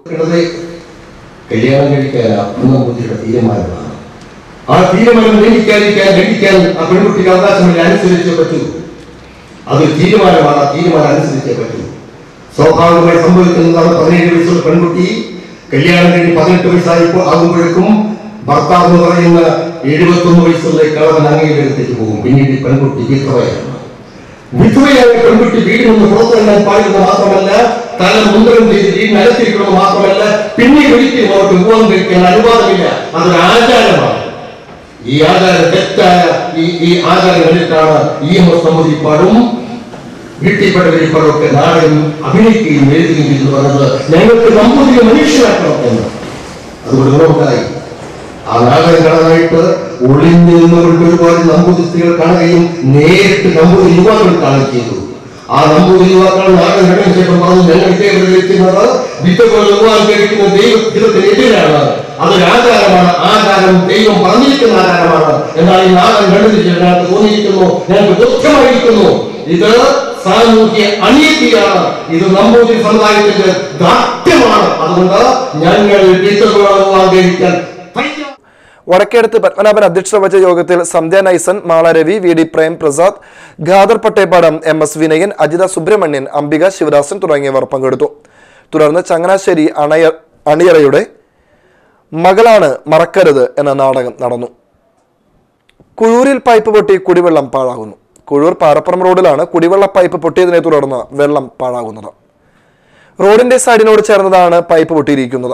ആ തീരുമാനം ലംഘിക്കാതിരിക്കാൻ ലംഘിക്കാൻ ആ പെൺകുട്ടിക്ക് അവകാശമില്ല, അനുസരിച്ചേ പറ്റൂ. അതൊരു തീരുമാനമാണ്, ആ തീരുമാനം അനുസരിച്ചേ പറ്റൂ. സ്വാഭാവികമായി സംഭവിക്കുന്നതാണ്, പതിനേഴ് വയസ്സുള്ള പെൺകുട്ടി കല്യാണം കഴിഞ്ഞ് പതിനെട്ട് വയസ്സായി ആകുമ്പോഴേക്കും ഭർത്താവ് എന്ന് പറയുന്ന എഴുപത്തൊന്ന് വയസ്സുള്ള കളവൻ അങ്ങയിലേക്ക് പോകും. പിന്നീട് പെൺകുട്ടി വിധവയാണ്. വിധവയായ പെൺകുട്ടി വീട്ടിൽ നിന്ന് പുറത്തിറങ്ങാൻ പാടുന്നത് മാത്രമല്ല, തല മുന്തരം ചെയ്ത് വീടിനകത്തിരിക്കുന്നത് മാത്രമല്ല, പിന്നീട് ഒരിക്കലും അവർക്ക് വിവാഹം കഴിക്കാൻ അനുവാദമില്ല. അതൊരു ആചാരമാണ്. ഈ ആചാരം തെറ്റായ ഈ ഈ ആചാരം കണ്ടിട്ടാണ് ഇ എം എസ് നമ്പൂതിരിപ്പാടും വീട്ടിൽപ്പെട്ട വെളിപ്പാടൊക്കെ നാടകം അഭിനയിക്കുകയും എഴുതുകയും എന്ന് പറഞ്ഞത് ഞങ്ങൾക്ക് നമ്പൂതിരി മനുഷ്യരാക്കണം എന്ന്. അതുകൊണ്ട് ഗുണമുണ്ടായി. ആ നാടകം കാണാനായിട്ട് ഒളിഞ്ഞു നിന്നുകൊണ്ട് ഒരുപാട് നമ്പൂതിരി സ്ത്രീകൾ കാണുകയും നേരിട്ട് നമ്പൂതിരി യുവാക്കൾ കാണുകയും ചെയ്തു. ആ നമ്പൂതിരി യുവാക്കൾ നാടകം കഴിഞ്ഞ ശേഷം പറഞ്ഞു, ഞങ്ങൾ ഇതേപോലെ കഴിക്കുന്നത് വിധവകൾ വിവാഹം കഴിക്കുന്ന ദൈവത്തിനെതിരാണ്, അതൊരു ആചാരമാണ്, ആചാരം ദൈവം പറഞ്ഞിരിക്കുന്ന ആചാരമാണ്. എന്നാൽ ഈ നാടകം കണ്ടതിന് ശേഷം ഞങ്ങൾക്ക് തോന്നിയിരിക്കുന്നു, ഞങ്ങൾക്ക് ബോധ്യമായിരിക്കുന്നു, ഇത് സാമൂഹ്യ അനീതിയാണ്, ഇത് നമ്പൂതിരി സമുദായത്തിന്റെ ദാർഢ്യമാണ്. അതുകൊണ്ട് ഞങ്ങൾ വിധവകൾ വിവാഹം കഴിക്കാൻ വടക്കേടത്ത് പത്മനാഭൻ അധ്യക്ഷത വഹിച്ച യോഗത്തിൽ Sandhya Naisan, Mala Ravi, V D Prem Prasad, Khader Pattepadam, M S Vinayan, Ajitha Subramanian, Ambika Sivadasan തുടങ്ങിയവർ പങ്കെടുത്തു. തുടർന്ന് ചങ്ങനാശ്ശേരി അണയ അണിയറയുടെ മകളാണ് മറക്കരുത് എന്ന നാടകം നടന്നു. കുഴൂരിൽ പൈപ്പ് പൊട്ടി കുടിവെള്ളം പാഴാകുന്നു. കുഴൂർ പാറപ്പുറം റോഡിലാണ് കുടിവെള്ള പൈപ്പ് പൊട്ടിയതിനെ തുടർന്ന് വെള്ളം പാഴാകുന്നത്. റോഡിന്റെ സൈഡിനോട് ചേർന്നതാണ് പൈപ്പ് പൊട്ടിയിരിക്കുന്നത്.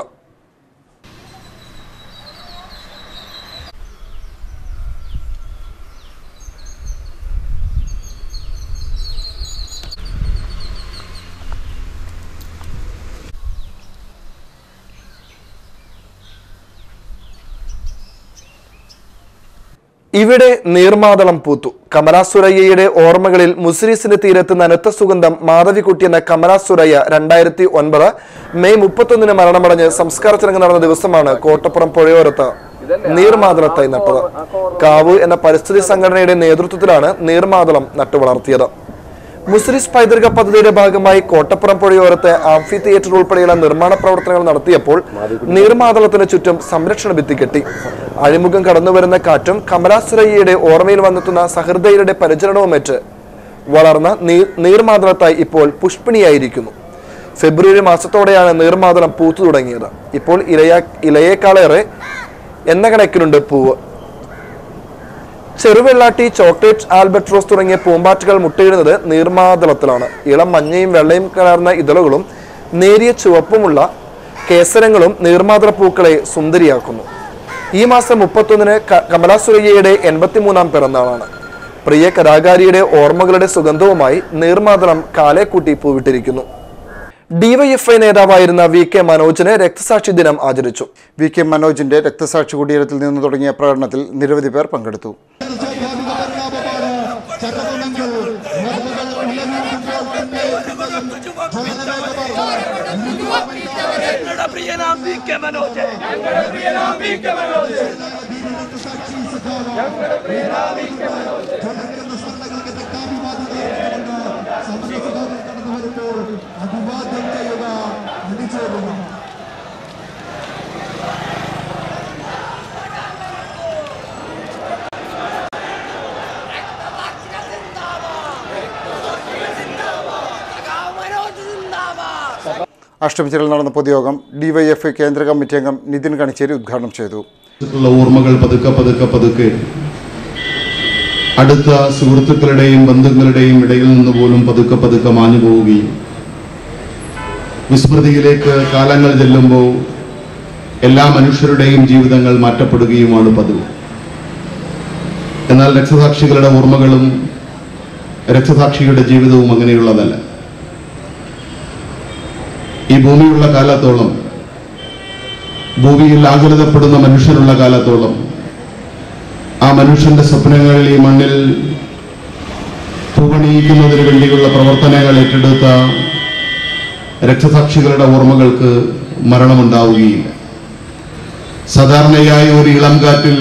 ഇവിടെ നീർമാതളം പൂത്തു. കമലാ സുരയ്യയുടെ ഓർമ്മകളിൽ മുസിരീസിന്റെ തീരത്ത് നനുത്ത സുഗന്ധം മാധവിക്കുട്ടി എന്ന കമലാ സുരയ്യ രണ്ടായിരത്തി ഒൻപത് മെയ് മുപ്പത്തൊന്നിന് മരണമടഞ്ഞ് സംസ്കാര ചടങ്ങ് നടന്ന ദിവസമാണ് കോട്ടപ്പുറം പുഴയോരത്ത് നീർമാതളത്തായി നട്ടത്. കാവ് എന്ന പരിസ്ഥിതി സംഘടനയുടെ നേതൃത്വത്തിലാണ് നീർമാതളം നട്ടുവളർത്തിയത്. മുസിരീസ് പൈതൃക പദ്ധതിയുടെ ഭാഗമായി കോട്ടപ്പുറം പുഴയോരത്ത് ആംഫി തിയേറ്റർ ഉൾപ്പെടെയുള്ള നിർമ്മാണ പ്രവർത്തനങ്ങൾ നടത്തിയപ്പോൾ നീർമാതളത്തിന് ചുറ്റും സംരക്ഷണ ഭിത്തി കെട്ടി. അഴിമുഖം കടന്നുവരുന്ന കാറ്റും കമലാ സുരയ്യയുടെ ഓർമ്മയിൽ വന്നെത്തുന്ന സഹൃദയരുടെ പരിചരണവുമേറ്റ് വളർന്ന നീർമാതളത്തായി ഇപ്പോൾ പുഷ്പിണിയായിരിക്കുന്നു. ഫെബ്രുവരി മാസത്തോടെയാണ് നീർമാതളം പൂത്തു തുടങ്ങിയത്. ഇപ്പോൾ ഇലയാ ഇലയേക്കാളേറെ എന്ന കണക്കിനുണ്ട് പൂവ്. ചെറുവെള്ളാട്ടി, ചോക്ലേറ്റ്, ആൽബട്രോസ് തുടങ്ങിയ പൂമ്പാറ്റകൾ മുട്ടയിടുന്നത് നീർമാതളത്തിലാണ്. ഇളം മഞ്ഞയും വെള്ളയും കലർന്ന ഇതളുകളും നേരിയ ചുവപ്പുമുള്ള കേസരങ്ങളും നീർമാതള പൂക്കളെ സുന്ദരിയാക്കുന്നു. ഈ മാസം മുപ്പത്തൊന്നിന് കമലാ സുരയ്യയുടെ എൺപത്തിമൂന്നാം പിറന്നാളാണ്. പ്രിയ കലാകാരിയുടെ ഓർമ്മകളുടെ സുഗന്ധവുമായി നീർമാതളം കാലേക്കൂട്ടി പൂവിട്ടിരിക്കുന്നു. ഡിവൈഎഫ്ഐ നേതാവായിരുന്ന വി കെ മനോജിന് രക്തസാക്ഷി ദിനം ആചരിച്ചു. വി കെ മനോജിന്റെ രക്തസാക്ഷി കുടീരത്തിൽ നിന്ന് തുടങ്ങിയ പ്രകടനത്തിൽ നിരവധി പേർ പങ്കെടുത്തു. അഷ്ടമിച്ചിറയിൽ നടന്ന പൊതുയോഗം ഡിവൈഎഫ്ഐ കേന്ദ്ര കമ്മിറ്റി അംഗം നിതിൻ കണിച്ചേരി ഉദ്ഘാടനം ചെയ്തു. ഓർമ്മകൾ പതുക്കെ പതുക്കെ പതുക്കെ അടുത്ത സുഹൃത്തുക്കളുടെയും ബന്ധുക്കളുടെയും ഇടയിൽ നിന്ന് പോലും പതുക്കെ പതുക്കെ മാഞ്ഞു പോവുകയും വിസ്മൃതിയിലേക്ക് കാലങ്ങൾ ചെല്ലുമ്പോൾ എല്ലാ മനുഷ്യരുടെയും ജീവിതങ്ങൾ മാറ്റപ്പെടുകയുമാണ് പതിവ്. എന്നാൽ രക്തസാക്ഷികളുടെ ഓർമ്മകളും രക്തസാക്ഷിയുടെ ജീവിതവും അങ്ങനെയുള്ളതല്ല. ഈ ഭൂമിയുള്ള കാലത്തോളം, ഭൂമിയിൽ ആകുലതപ്പെടുന്ന മനുഷ്യനുള്ള കാലത്തോളം, ആ മനുഷ്യന്റെ സ്വപ്നങ്ങൾ ഈ മണ്ണിൽ പൂവണിയിക്കുന്നതിന് വേണ്ടിയുള്ള പ്രവർത്തനങ്ങൾ ഏറ്റെടുത്ത രക്തസാക്ഷികളുടെ ഓർമ്മകൾക്ക് മരണമുണ്ടാവുകയില്ല. സാധാരണയായി ഒരു ഇളം കാറ്റിൽ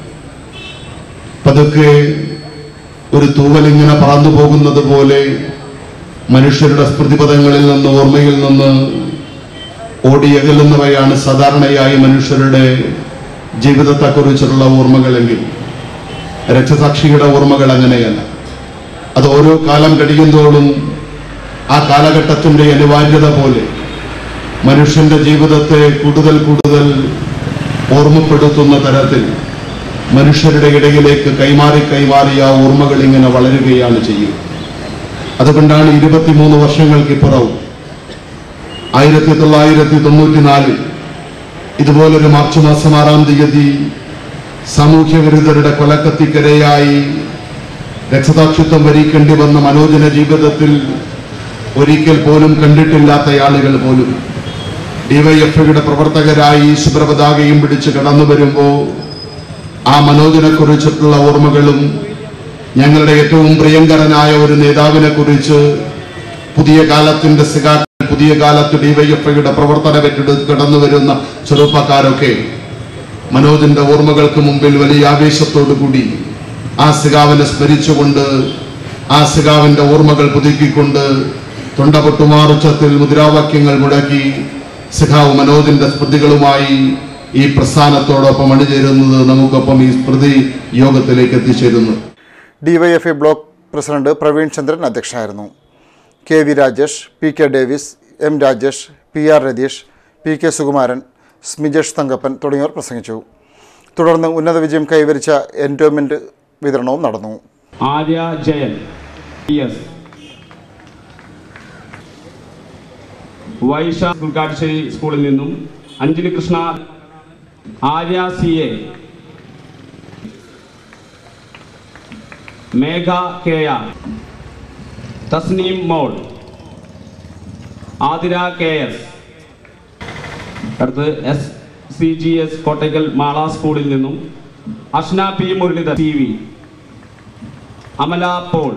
പതുക്കെ ഒരു തൂവലിങ്ങനെ പറന്നു പോകുന്നത് പോലെ മനുഷ്യരുടെ സ്മൃതിപഥങ്ങളിൽ നിന്ന്, ഓർമ്മയിൽ നിന്ന് ഓടിയകലുന്നവയാണ് സാധാരണയായി മനുഷ്യരുടെ ജീവിതത്തെക്കുറിച്ചുള്ള ഓർമ്മകളെങ്കിൽ രക്തസാക്ഷിയുടെ ഓർമ്മകൾ അങ്ങനെയല്ല. അത് ഓരോ കാലം കഴിയുന്തോറും ആ കാലഘട്ടത്തിൻ്റെ അനിവാര്യത പോലെ മനുഷ്യന്റെ ജീവിതത്തെ കൂടുതൽ കൂടുതൽ ഓർമ്മപ്പെടുത്തുന്ന തരത്തിൽ മനുഷ്യരുടെ ഇടയിലേക്ക് കൈമാറി കൈമാറി ആ ഓർമ്മകൾ ഇങ്ങനെ വളരുകയാണ് ചെയ്യുക. അതുകൊണ്ടാണ് ഇരുപത്തിമൂന്ന് വർഷങ്ങൾക്കിപ്പുറവും ആയിരത്തി തൊള്ളായിരത്തി തൊണ്ണൂറ്റി നാലിൽ ഇതുപോലൊരു മാർച്ച് മാസം ആറാം തീയതി സാമൂഹ്യ വിരുദ്ധരുടെ കൊലക്കത്തിക്കരയായി രക്തസാക്ഷിത്വം വരിക്കേണ്ടി വന്ന മനോജിന്റെ ജീവിതത്തിൽ ഒരിക്കൽ പോലും കണ്ടിട്ടില്ലാത്ത ആളുകൾ പോലും ഡിവൈഎഫ്ഐയുടെ പ്രവർത്തകരായി ശുഭ്രപതാകയും പിടിച്ച് കടന്നു വരുമ്പോൾ ആ മനോജിനെ കുറിച്ചിട്ടുള്ള ഓർമ്മകളും ഞങ്ങളുടെ ഏറ്റവും പ്രിയങ്കരനായ ഒരു നേതാവിനെ കുറിച്ച് പുതിയ കാലത്തിന്റെ സിഗാക്കൾ, പുതിയ കാലത്ത് ഡിവൈഎഫ്ഐയുടെ പ്രവർത്തനം ഏറ്റെടുത്ത് കടന്നു വരുന്ന ചെറുപ്പക്കാരൊക്കെ മനോജിന്റെ ഓർമ്മകൾക്ക് മുമ്പിൽ വലിയ ആവേശത്തോടു കൂടി ആ സിഗാവിനെ സ്മരിച്ചുകൊണ്ട്, ആ സിഗാവിന്റെ ഓർമ്മകൾ പുതുക്കിക്കൊണ്ട് തൊണ്ടപൊട്ടുമാറുച്ചത്തിൽ മുദ്രാവാക്യങ്ങൾ മുടക്കി സിഗാവ് മനോജിന്റെ സ്മൃതികളുമായി ഈ പ്രസ്ഥാനത്തോടൊപ്പം അണിചേരുന്നത് നമുക്കൊപ്പം ഈ സ്മൃതി യോഗത്തിലേക്ക് എത്തിച്ചേരുന്നു. DYFI block president Praveen Chandran അധ്യക്ഷനായിരുന്നു. K V Rajesh, P K Davis, M Rajesh, P R Ratheesh, P K Sukumaran, Smijesh Thankappan തുടങ്ങിയവർ പ്രസംഗിച്ചു. തുടർന്ന് ഉന്നത വിജയം കൈവരിച്ച എൻഡോമെന്റ് വിതരണവും നടന്നു. ആര്യ ജയൻ, വൈശ കുൽക്കാട്ടുശ്ശേരി സ്കൂളിൽ നിന്നും Anjali Krishna, Arya C A, Megha K R, Thasneem Mol, Athira K S. അടുത്ത് S C G S Kottakkal Mala സ്കൂളിൽ നിന്നും Ashna P Muralidhar T V, Amala Paul,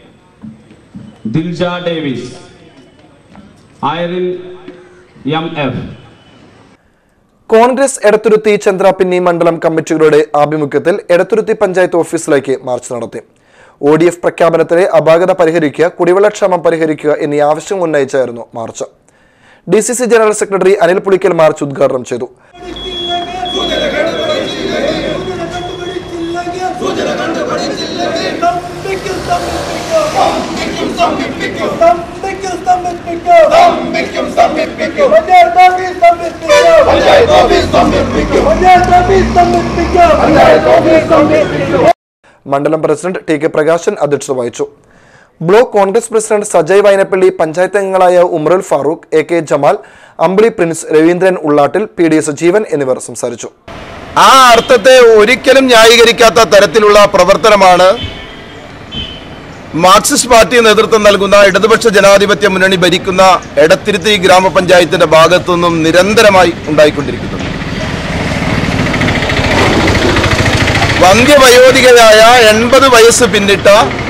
Dilja Davis, Irene M F. Congress Edathuruthi Chandrapinni മണ്ഡലം കമ്മിറ്റികളുടെ ആഭിമുഖ്യത്തിൽ എടത്തുരുത്തി പഞ്ചായത്ത് ഓഫീസിലേക്ക് മാർച്ച് നടത്തി. ഒ ഡി എഫ് പ്രഖ്യാപനത്തിലെ അപാകത പരിഹരിക്കുക, കുടിവെള്ളക്ഷാമം പരിഹരിക്കുക എന്നീ ആവശ്യം ഉന്നയിച്ചായിരുന്നു march. D C C general secretary Anil Pulickal march ഉദ്ഘാടനം ചെയ്തു. മണ്ഡലം പ്രസിഡന്റ് ടി കെ പ്രകാശൻ അധ്യക്ഷത വഹിച്ചു. ബ്ലോക്ക് കോൺഗ്രസ് പ്രസിഡന്റ് സജയ് വൈനപ്പള്ളി, പഞ്ചായത്ത് അംഗങ്ങളായ Umarul Farooq, A K Jamal, Ambili Prince, Raveendran Ullattil, P D S Jeevan എന്നിവർ സംസാരിച്ചു. ആ അർത്ഥത്തെ ഒരിക്കലും ന്യായീകരിക്കാത്ത തരത്തിലുള്ള പ്രവർത്തനമാണ് മാർക്സിസ്റ്റ് പാർട്ടി നേതൃത്വം നൽകുന്ന ഇടതുപക്ഷ ജനാധിപത്യ മുന്നണി ഭരിക്കുന്ന എടത്തിരുത്തി ഗ്രാമപഞ്ചായത്തിന്റെ ഭാഗത്തു നിന്നും നിരന്തരമായി ഉണ്ടായിക്കൊണ്ടിരിക്കുന്നത്. വന്ധ്യവയോധികയായ എൺപത് വയസ്സ് പിന്നിട്ട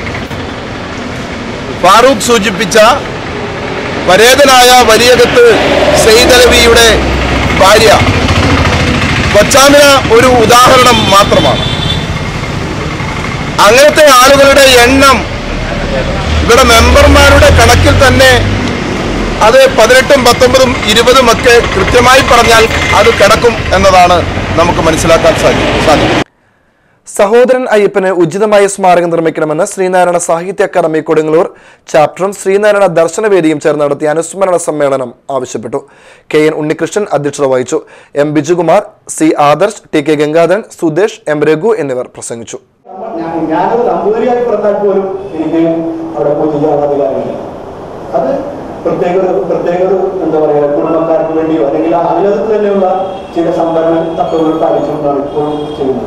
ഫാറൂഖ് സൂചിപ്പിച്ച പരേതനായ വലിയകത്ത് സെയ്ദലവിയുടെ ഭാര്യ കൊച്ചാമിന ഒരു ഉദാഹരണം മാത്രമാണ്. അങ്ങനത്തെ ആളുകളുടെ എണ്ണം ഇവിടെ മെമ്പർമാരുടെ കണക്കിൽ തന്നെ അത് പതിനെട്ടും പത്തൊമ്പതും ഇരുപതും ഒക്കെ കൃത്യമായി പറഞ്ഞാൽ അത് കിടക്കും എന്നതാണ് നമുക്ക് മനസ്സിലാക്കാൻ സാധിക്കും. സഹോദരൻ അയ്യപ്പന് ഉചിതമായ സ്മാരകം നിർമ്മിക്കണമെന്ന് ശ്രീനാരായണ സാഹിത്യ അക്കാദമി കൊടുങ്ങല്ലൂർ ചാപ്റ്ററും ശ്രീനാരായണ ദർശനവേദിയും ചേർന്ന് നടത്തിയ അനുസ്മരണ സമ്മേളനം ആവശ്യപ്പെട്ടു. കെ എൻ ഉണ്ണികൃഷ്ണൻ അധ്യക്ഷത വഹിച്ചു. M Bijukumar, C Adarsh, T K Gangadharan, Sudesh, M Raghu എന്നിവർ പ്രസംഗിച്ചു. ഞാനത് നമ്പൂതിരിയായി പറഞ്ഞാൽ പോലും എനിക്ക് അവിടെ പോയി ചെയ്യാനുള്ള അധികാരമില്ല. അത് പ്രത്യേക പ്രത്യേക എന്താ പറയുക കുടുംബക്കാർക്ക് വേണ്ടിയോ അല്ലെങ്കിൽ അതിനകത്ത് തന്നെയുള്ള ചില സംഭരണ തത്വങ്ങൾ പാലിച്ചുകൊണ്ടാണ് ഇപ്പോഴും ചെയ്യുന്നത്.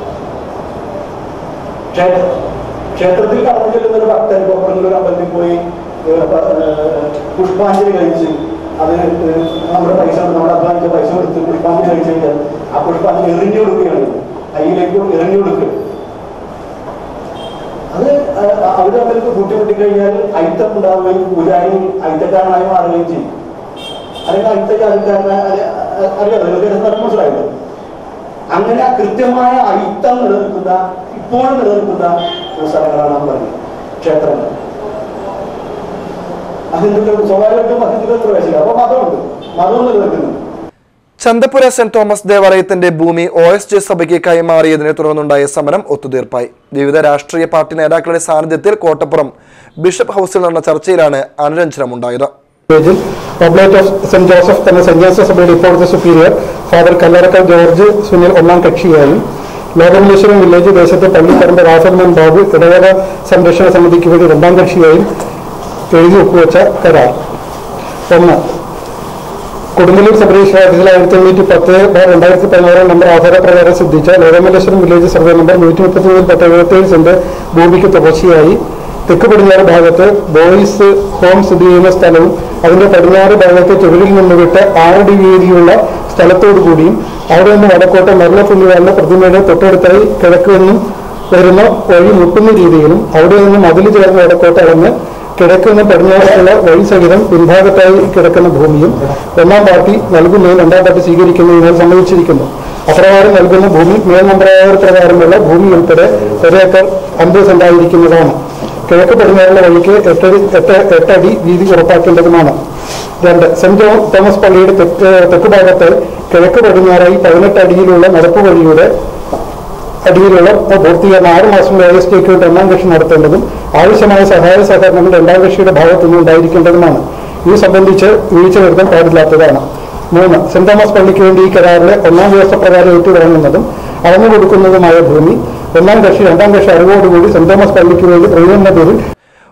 ക്ഷേത്രത്തിൽ കടന്നു ചെല്ലുന്ന ഒരു ഭക്തൻ ഒരു അമ്പലത്തിൽ പോയി പുഷ്പാഞ്ജലി കഴിച്ച് അത് നമ്മുടെ പൈസ നമ്മുടെ അധ്വാനിച്ച പൈസ കൊടുത്ത് പുഷ്പാഞ്ജലി കഴിച്ചു കഴിഞ്ഞാൽ ആ പുഷ്പാഞ്ജലി എറിഞ്ഞു കൊടുക്കുകയാണ്, കയ്യിലേക്ക് എറിഞ്ഞു കൊടുക്കുക. അത് അവർ തമ്മിലേക്ക് കൂട്ടിമുട്ടി കഴിഞ്ഞാൽ അയിത്തം ഉണ്ടാവുകയും പൂജാരി അയിത്തക്കാരനായി മാറുകയും ചെയ്യും. അല്ലെങ്കിൽ അയിത്തക്കാരക്കാരനായ അറിയാം മനസ്സിലായത്. അങ്ങനെ കൃത്യമായ അയിത്തം നിലനിൽക്കുന്ന ഇപ്പോഴും നിലനിൽക്കുന്ന സ്ഥലങ്ങളാണ് നാം പറയുന്നത് ക്ഷേത്രങ്ങൾ. അഹിന്ദുക്കൾ സ്വാഭാവികമായിട്ടും അഹിന്ദുക്കൾ പ്രവേശിക്കുക. അപ്പൊ മതമുണ്ട്, മതവും നിലനിൽക്കുന്നുണ്ട്. ചന്തപുര സെന്റ് തോമസ് ദേവാലയത്തിന്റെ ഭൂമി ഒ എസ് ജെ സഭയ്ക്ക് കൈമാറിയതിനെ തുടർന്നുണ്ടായ സമരം ഒത്തുതീർപ്പായി. വിവിധ രാഷ്ട്രീയ പാർട്ടി നേതാക്കളുടെ സാന്നിധ്യത്തിൽ കോട്ടപ്പുറം ബിഷപ്പ് ഹൌസിൽ നടന്ന ചർച്ചയിലാണ് അനുരഞ്ജനമുണ്ടായത്. ഒബ്ലേറ്റ് ഓഫ് സെന്റ് ജോസഫ് എന്ന സന്യാസ സഭയുടെ ഇപ്പോഴത്തെ സുപ്പീരിയർ ഫാദർ കല്ലറക്കൽ ജോർജ് സുനിൽ ഒന്നാം കക്ഷിയായും ലോകമലേശ്വരം വില്ലേജ് ദേശത്തെ പള്ളിപ്പറമ്പ് റാഫൽമാൻ ബാബു ഇടവക സംരക്ഷണ സമിതിക്ക് വേണ്ടി രണ്ടാം കക്ഷിയായും എഴുതി ഒപ്പുവെച്ച കരാർ. ഒന്ന്, കൊടുങ്ങല്ലൂർ സബ് രജിസ്റ്റർ ഓഫീസിൽ ആയിരത്തി എണ്ണൂറ്റി പത്ത് രണ്ടായിരത്തി പതിനാറാം നമ്പർ ആധാരപ്രകാരം സിദ്ധിച്ച ലോകമലേശ്വരം വില്ലേജ് സർവേ നമ്പർ നൂറ്റി മുപ്പത്തി മൂന്നിൽ പത്ത് എഴുപത്തേഴ് സെന്റ് ഭൂമിക്ക് തുടർച്ചയായി തെക്ക് പടിഞ്ഞാറ് ഭാഗത്ത് ബോയ്സ് ഹോം സ്ഥിതി ചെയ്യുന്ന സ്ഥലവും അതിന്റെ പടിഞ്ഞാറ് ഭാഗത്ത് ചെവിലിൽ നിന്ന് വിട്ട് ആറടി വീതിയുള്ള സ്ഥലത്തോടു കൂടിയും അവിടെ നിന്ന് വടക്കോട്ടെ മരണപുണ്യവാളിന്റെ പ്രതിമയുടെ തൊട്ടടുത്തായി കിഴക്ക് നിന്നും വരുന്ന വഴി മുട്ടുന്ന രീതിയിലും അവിടെ നിന്ന് മതിൽ ചേർന്ന് വടക്കോട്ട് അളന്ന് കിഴക്ക് നിന്ന് പടിഞ്ഞാറുള്ള വഴി സഹിതം പിൻഭാഗത്തായി കിടക്കുന്ന ഭൂമിയും ഒന്നാം പാർട്ടി നൽകുന്നതും രണ്ടാം പാർട്ടി സ്വീകരിക്കുന്നതിനാൽ സമ്മതിച്ചിരിക്കുന്നു. അപ്രകാരം നൽകുന്ന ഭൂമി മേൽ നമ്പറായ പ്രകാരമുള്ള ഭൂമി ഉൾപ്പെടെ ഒരേക്കർ അമ്പത് സെന്റായിരിക്കുന്നതാണ്. കിഴക്ക് പടിഞ്ഞാറുള്ള വഴിക്ക് എട്ടടി എട്ട് എട്ടടി വീതി ഉറപ്പാക്കേണ്ടതുമാണ്. രണ്ട്, സെന്റ് തോമസ് പള്ളിയുടെ തെക്ക് തെക്ക് ഭാഗത്ത് കിഴക്ക് പടിഞ്ഞാറായി പതിനെട്ട് അടിയിലുള്ള നടപ്പ് വഴിയുടെ അടിയിലുള്ള പൂർത്തീകരണം ആറ് മാസം ഒ എസ് ടിക്ക് ഒന്നാം കക്ഷി നടത്തേണ്ടതും ആവശ്യമായ സഹായ സഹകരണങ്ങൾ രണ്ടാം കക്ഷിയുടെ ഭാഗത്തുനിന്ന് ഉണ്ടായിരിക്കേണ്ടതുമാണ്. ഇത് സംബന്ധിച്ച് വീഴ്ച വരുത്താൻ പാടില്ലാത്തതാണ്. മൂന്ന്, സെന്റ് തോമസ് പള്ളിക്ക് വേണ്ടി ഈ കരാറിലെ ഒന്നാം വ്യവസ്ഥ പ്രകാരം ഏറ്റുവാങ്ങുന്നതും അളന്നു കൊടുക്കുന്നതുമായ ഭൂമി ഒന്നാം കക്ഷി രണ്ടാം കക്ഷി അറിവോടുകൂടി സെന്റ് തോമസ് പള്ളിക്ക് വേണ്ടി പ്രയോജന പേരിൽ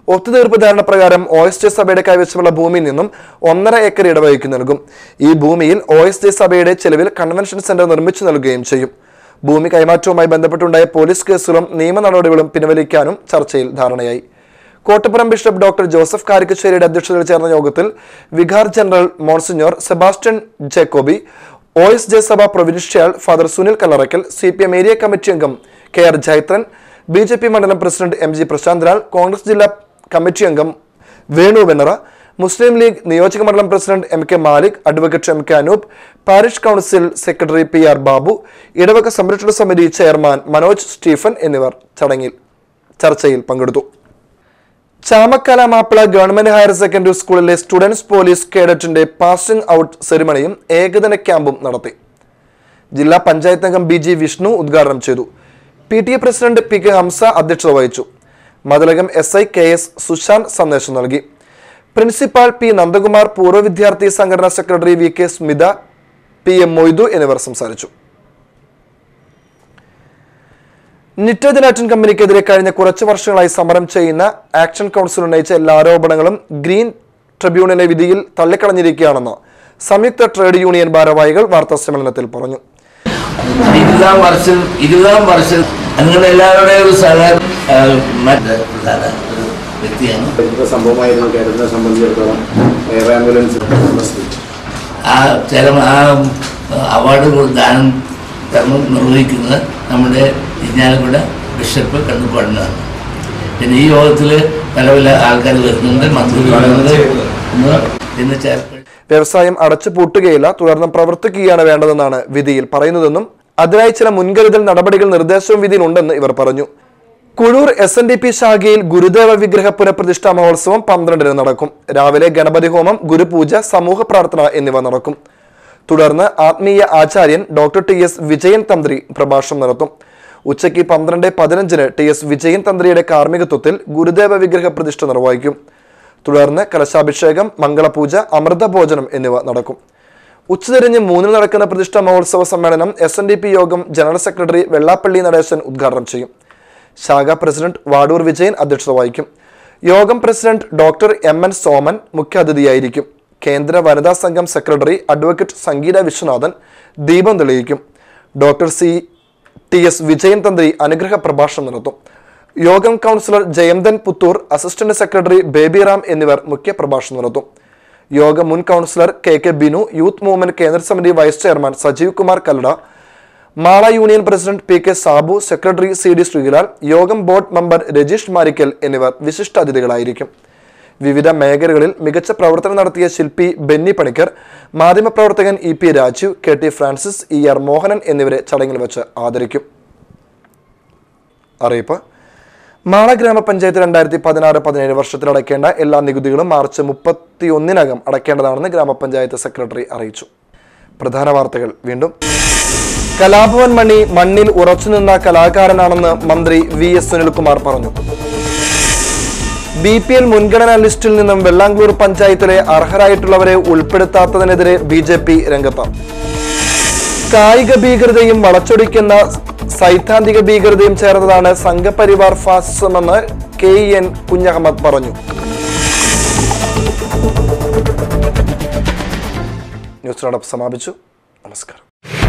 ഒത്തുതീർപ്പ് ധാരണ പ്രകാരം ഒ എസ് ജെ സഭയുടെ കൈവശമുള്ള ഭൂമിയിൽ നിന്നും ഒന്നര ഏക്കർ ഇടവകയ്ക്ക് നൽകും. ഈ ഭൂമിയിൽ ഒ എസ് ജെ സഭയുടെ ചെലവിൽ കൺവെൻഷൻ സെന്റർ നിർമ്മിച്ചു നൽകുകയും ചെയ്യും. ഭൂമി കൈമാറ്റവുമായി ബന്ധപ്പെട്ടുണ്ടായ പോലീസ് കേസുകളും നിയമ നടപടികളും പിൻവലിക്കാനും ചർച്ചയിൽ ധാരണയായി. കോട്ടപ്പുറം ബിഷപ്പ് ഡോക്ടർ ജോസഫ് കാരിക്കശ്ശേരിയുടെ അധ്യക്ഷതയിൽ ചേർന്ന യോഗത്തിൽ vicar general monsignor Sebastian Jacobi, O S J സഭ provincial father Sunil Kallarakkal, C P M area committee അംഗം K R Jaithran, B J P മണ്ഡലം president M G Prashanth Lal, Congress ജില്ലാ കമ്മിറ്റി അംഗം വേണു വെണ്ണറ, മുസ്ലിം ലീഗ് നിയോജക മണ്ഡലം president M K Malik, advocate M K Anoop, parish council secretary P R Babu, ഇടവക സംരക്ഷണ സമിതി ചെയർമാൻ മനോജ് സ്റ്റീഫൻ എന്നിവർ ചടങ്ങിൽ ചർച്ചയിൽ പങ്കെടുത്തു. Chamakkala Mappila government higher secondary സ്കൂളിലെ സ്റ്റുഡൻസ് പോലീസ് കേഡറ്റിന്റെ പാസിംഗ് ഔട്ട് സെറിമണിയും ഏകദിന ക്യാമ്പും നടത്തി. ജില്ലാ പഞ്ചായത്ത് അംഗം ബി ജി വിഷ്ണു ഉദ്ഘാടനം ചെയ്തു. P T A president P K Hamsa അധ്യക്ഷത വഹിച്ചു. Mathilakam S I K S Sushanth സന്ദേശം നൽകി. പ്രിൻസിപ്പാൾ പി നന്ദകുമാർ, പൂർവ്വ വിദ്യാർത്ഥി സംഘടനാ secretary V K Smitha, P M Moidu എന്നിവർ സംസാരിച്ചു. നിറ്റോജനാറ്റിൻ കമ്പനിക്കെതിരെ കഴിഞ്ഞ കുറച്ചു വർഷങ്ങളായി സമരം ചെയ്യുന്ന ആക്ഷൻ കൗൺസിൽ ഉന്നയിച്ച എല്ലാ ആരോപണങ്ങളും ഗ്രീൻ ട്രിബ്യൂണലിന്റെ വിധിയിൽ തള്ളിക്കളഞ്ഞിരിക്കുകയാണെന്ന് സംയുക്ത ട്രേഡ് യൂണിയൻ ഭാരവാഹികൾ വാർത്താ സമ്മേളനത്തിൽ പറഞ്ഞു. ഇരുപതാം വർഷം ഇരുപതാം വർഷം അങ്ങനെ എല്ലാവരുടെയും ഒരു സഹകരണം പ്രധാന ഒരു വ്യക്തിയാണ്. സംഭവമായിരുന്നു കേരളത്തെ സംബന്ധിച്ചിടത്തോളം എയർ ആംബുലൻസ് ആ ചില ആ അവാർഡ് ദാനം കർമ്മം നിർവഹിക്കുന്നത് നമ്മുടെ ഇരിഞ്ഞാലക്കുട ബിഷപ്പ് കണ്ണുപാടിനാണ്. പിന്നെ ഈ യോഗത്തിൽ പല പല ആൾക്കാർ വരുന്നുണ്ട്. മന്ത്രി ഇന്ന് ചേർപ്പ് വ്യവസായം അടച്ചു പൂട്ടുകയില്ല, തുടർന്ന് പ്രവർത്തിക്കുകയാണ് വേണ്ടതെന്നാണ് വിധിയിൽ പറയുന്നതെന്നും അതിനായി ചില മുൻകരുതൽ നടപടികൾ നിർദ്ദേശവും വിധിയിലുണ്ടെന്ന് ഇവർ പറഞ്ഞു. Kuzhur S N D P ശാഖയിൽ ഗുരുദേവ വിഗ്രഹ പുനഃപ്രതിഷ്ഠാ മഹോത്സവം പന്ത്രണ്ടിന് നടക്കും. രാവിലെ ഗണപതി ഹോമം, ഗുരുപൂജ, സമൂഹ പ്രാർത്ഥന എന്നിവ നടക്കും. തുടർന്ന് ആത്മീയ ആചാര്യൻ ഡോക്ടർ ടി എസ് വിജയൻ തന്ത്രി പ്രഭാഷണം നടത്തും. ഉച്ചയ്ക്ക് പന്ത്രണ്ട് പതിനഞ്ചിന് ടി എസ് വിജയൻ തന്ത്രിയുടെ കാർമ്മികത്വത്തിൽ ഗുരുദേവ വിഗ്രഹ പ്രതിഷ്ഠ നിർവഹിക്കും. തുടർന്ന് കലശാഭിഷേകം, മംഗളപൂജ, അമൃതഭോജനം എന്നിവ നടക്കും. ഉച്ചതിരിഞ്ഞ് മൂന്നിന് നടക്കുന്ന പ്രതിഷ്ഠാ മഹോത്സവ സമ്മേളനം എസ് എൻ ഡി പി യോഗം ജനറൽ സെക്രട്ടറി വെള്ളാപ്പള്ളി നടേശൻ ഉദ്ഘാടനം ചെയ്യും. ശാഖാ പ്രസിഡന്റ് വാടൂർ വിജയൻ അധ്യക്ഷത വഹിക്കും. യോഗം president doctor M N Soman മുഖ്യാതിഥിയായിരിക്കും. കേന്ദ്ര വനിതാ സംഘം സെക്രട്ടറി അഡ്വക്കേറ്റ് സംഗീത വിശ്വനാഥൻ ദീപം തെളിയിക്കും. Doctor C T S Vijayan തന്ത്രി അനുഗ്രഹ പ്രഭാഷണം നടത്തും. യോഗം councillor Jayanthan Puthur, assistant secretary Babyram എന്നിവർ മുഖ്യ പ്രഭാഷണം നടത്തും. യോഗം മുൻ councillor K K Binu, youth movement കേന്ദ്ര സമിതി vice chairman Sajeev Kumar Kallada, Mala union president P K Sabu, secretary C D Sreelal, യോഗം ബോർഡ് മെമ്പർ രജീഷ് മാരിക്കൽ എന്നിവർ വിശിഷ്ടാതിഥികളായിരിക്കും. വിവിധ മേഖലകളിൽ മികച്ച പ്രവർത്തനം നടത്തിയ ശില്പി ബെന്നി പണിക്കർ, മാധ്യമപ്രവർത്തകൻ E P Rajeev, K T Francis, E R Mohanan എന്നിവരെ ചടങ്ങിൽ വെച്ച് ആദരിക്കും. അറിയിപ്പ്: മാള ഗ്രാമപഞ്ചായത്ത് രണ്ടായിരത്തി പതിനാറ് പതിനേഴ് വർഷത്തിൽ അടയ്ക്കേണ്ട എല്ലാ നികുതികളും മാർച്ച് മുപ്പത്തി ഒന്നിനകം അടയ്ക്കേണ്ടതാണെന്ന് ഗ്രാമപഞ്ചായത്ത് സെക്രട്ടറി അറിയിച്ചു. പ്രധാന വാർത്തകൾ വീണ്ടും. കലാഭവൻ മണി മണ്ണിൽ ഉറച്ചുനിന്ന കലാകാരനാണെന്ന് മന്ത്രി വി എസ് സുനിൽകുമാർ പറഞ്ഞു. ബി പി എൽ മുൻഗണനാ ലിസ്റ്റിൽ നിന്നും വെള്ളാങ്കൂർ പഞ്ചായത്തിലെ അർഹരായിട്ടുള്ളവരെ ഉൾപ്പെടുത്താത്തതിനെതിരെ ബി ജെ പി രംഗത്ത്. കായിക ഭീകരതയും വളച്ചൊടിക്കുന്ന സൈദ്ധാന്തിക ഭീകരതയും ചേർന്നതാണ് സംഘപരിവാർ ഫാസിസമെന്ന് കെ എൻ കുഞ്ഞഹമ്മദ് പറഞ്ഞു. ന്യൂസ് റൗണ്ടപ്പ് സമാപിച്ചു. നമസ്കാരം.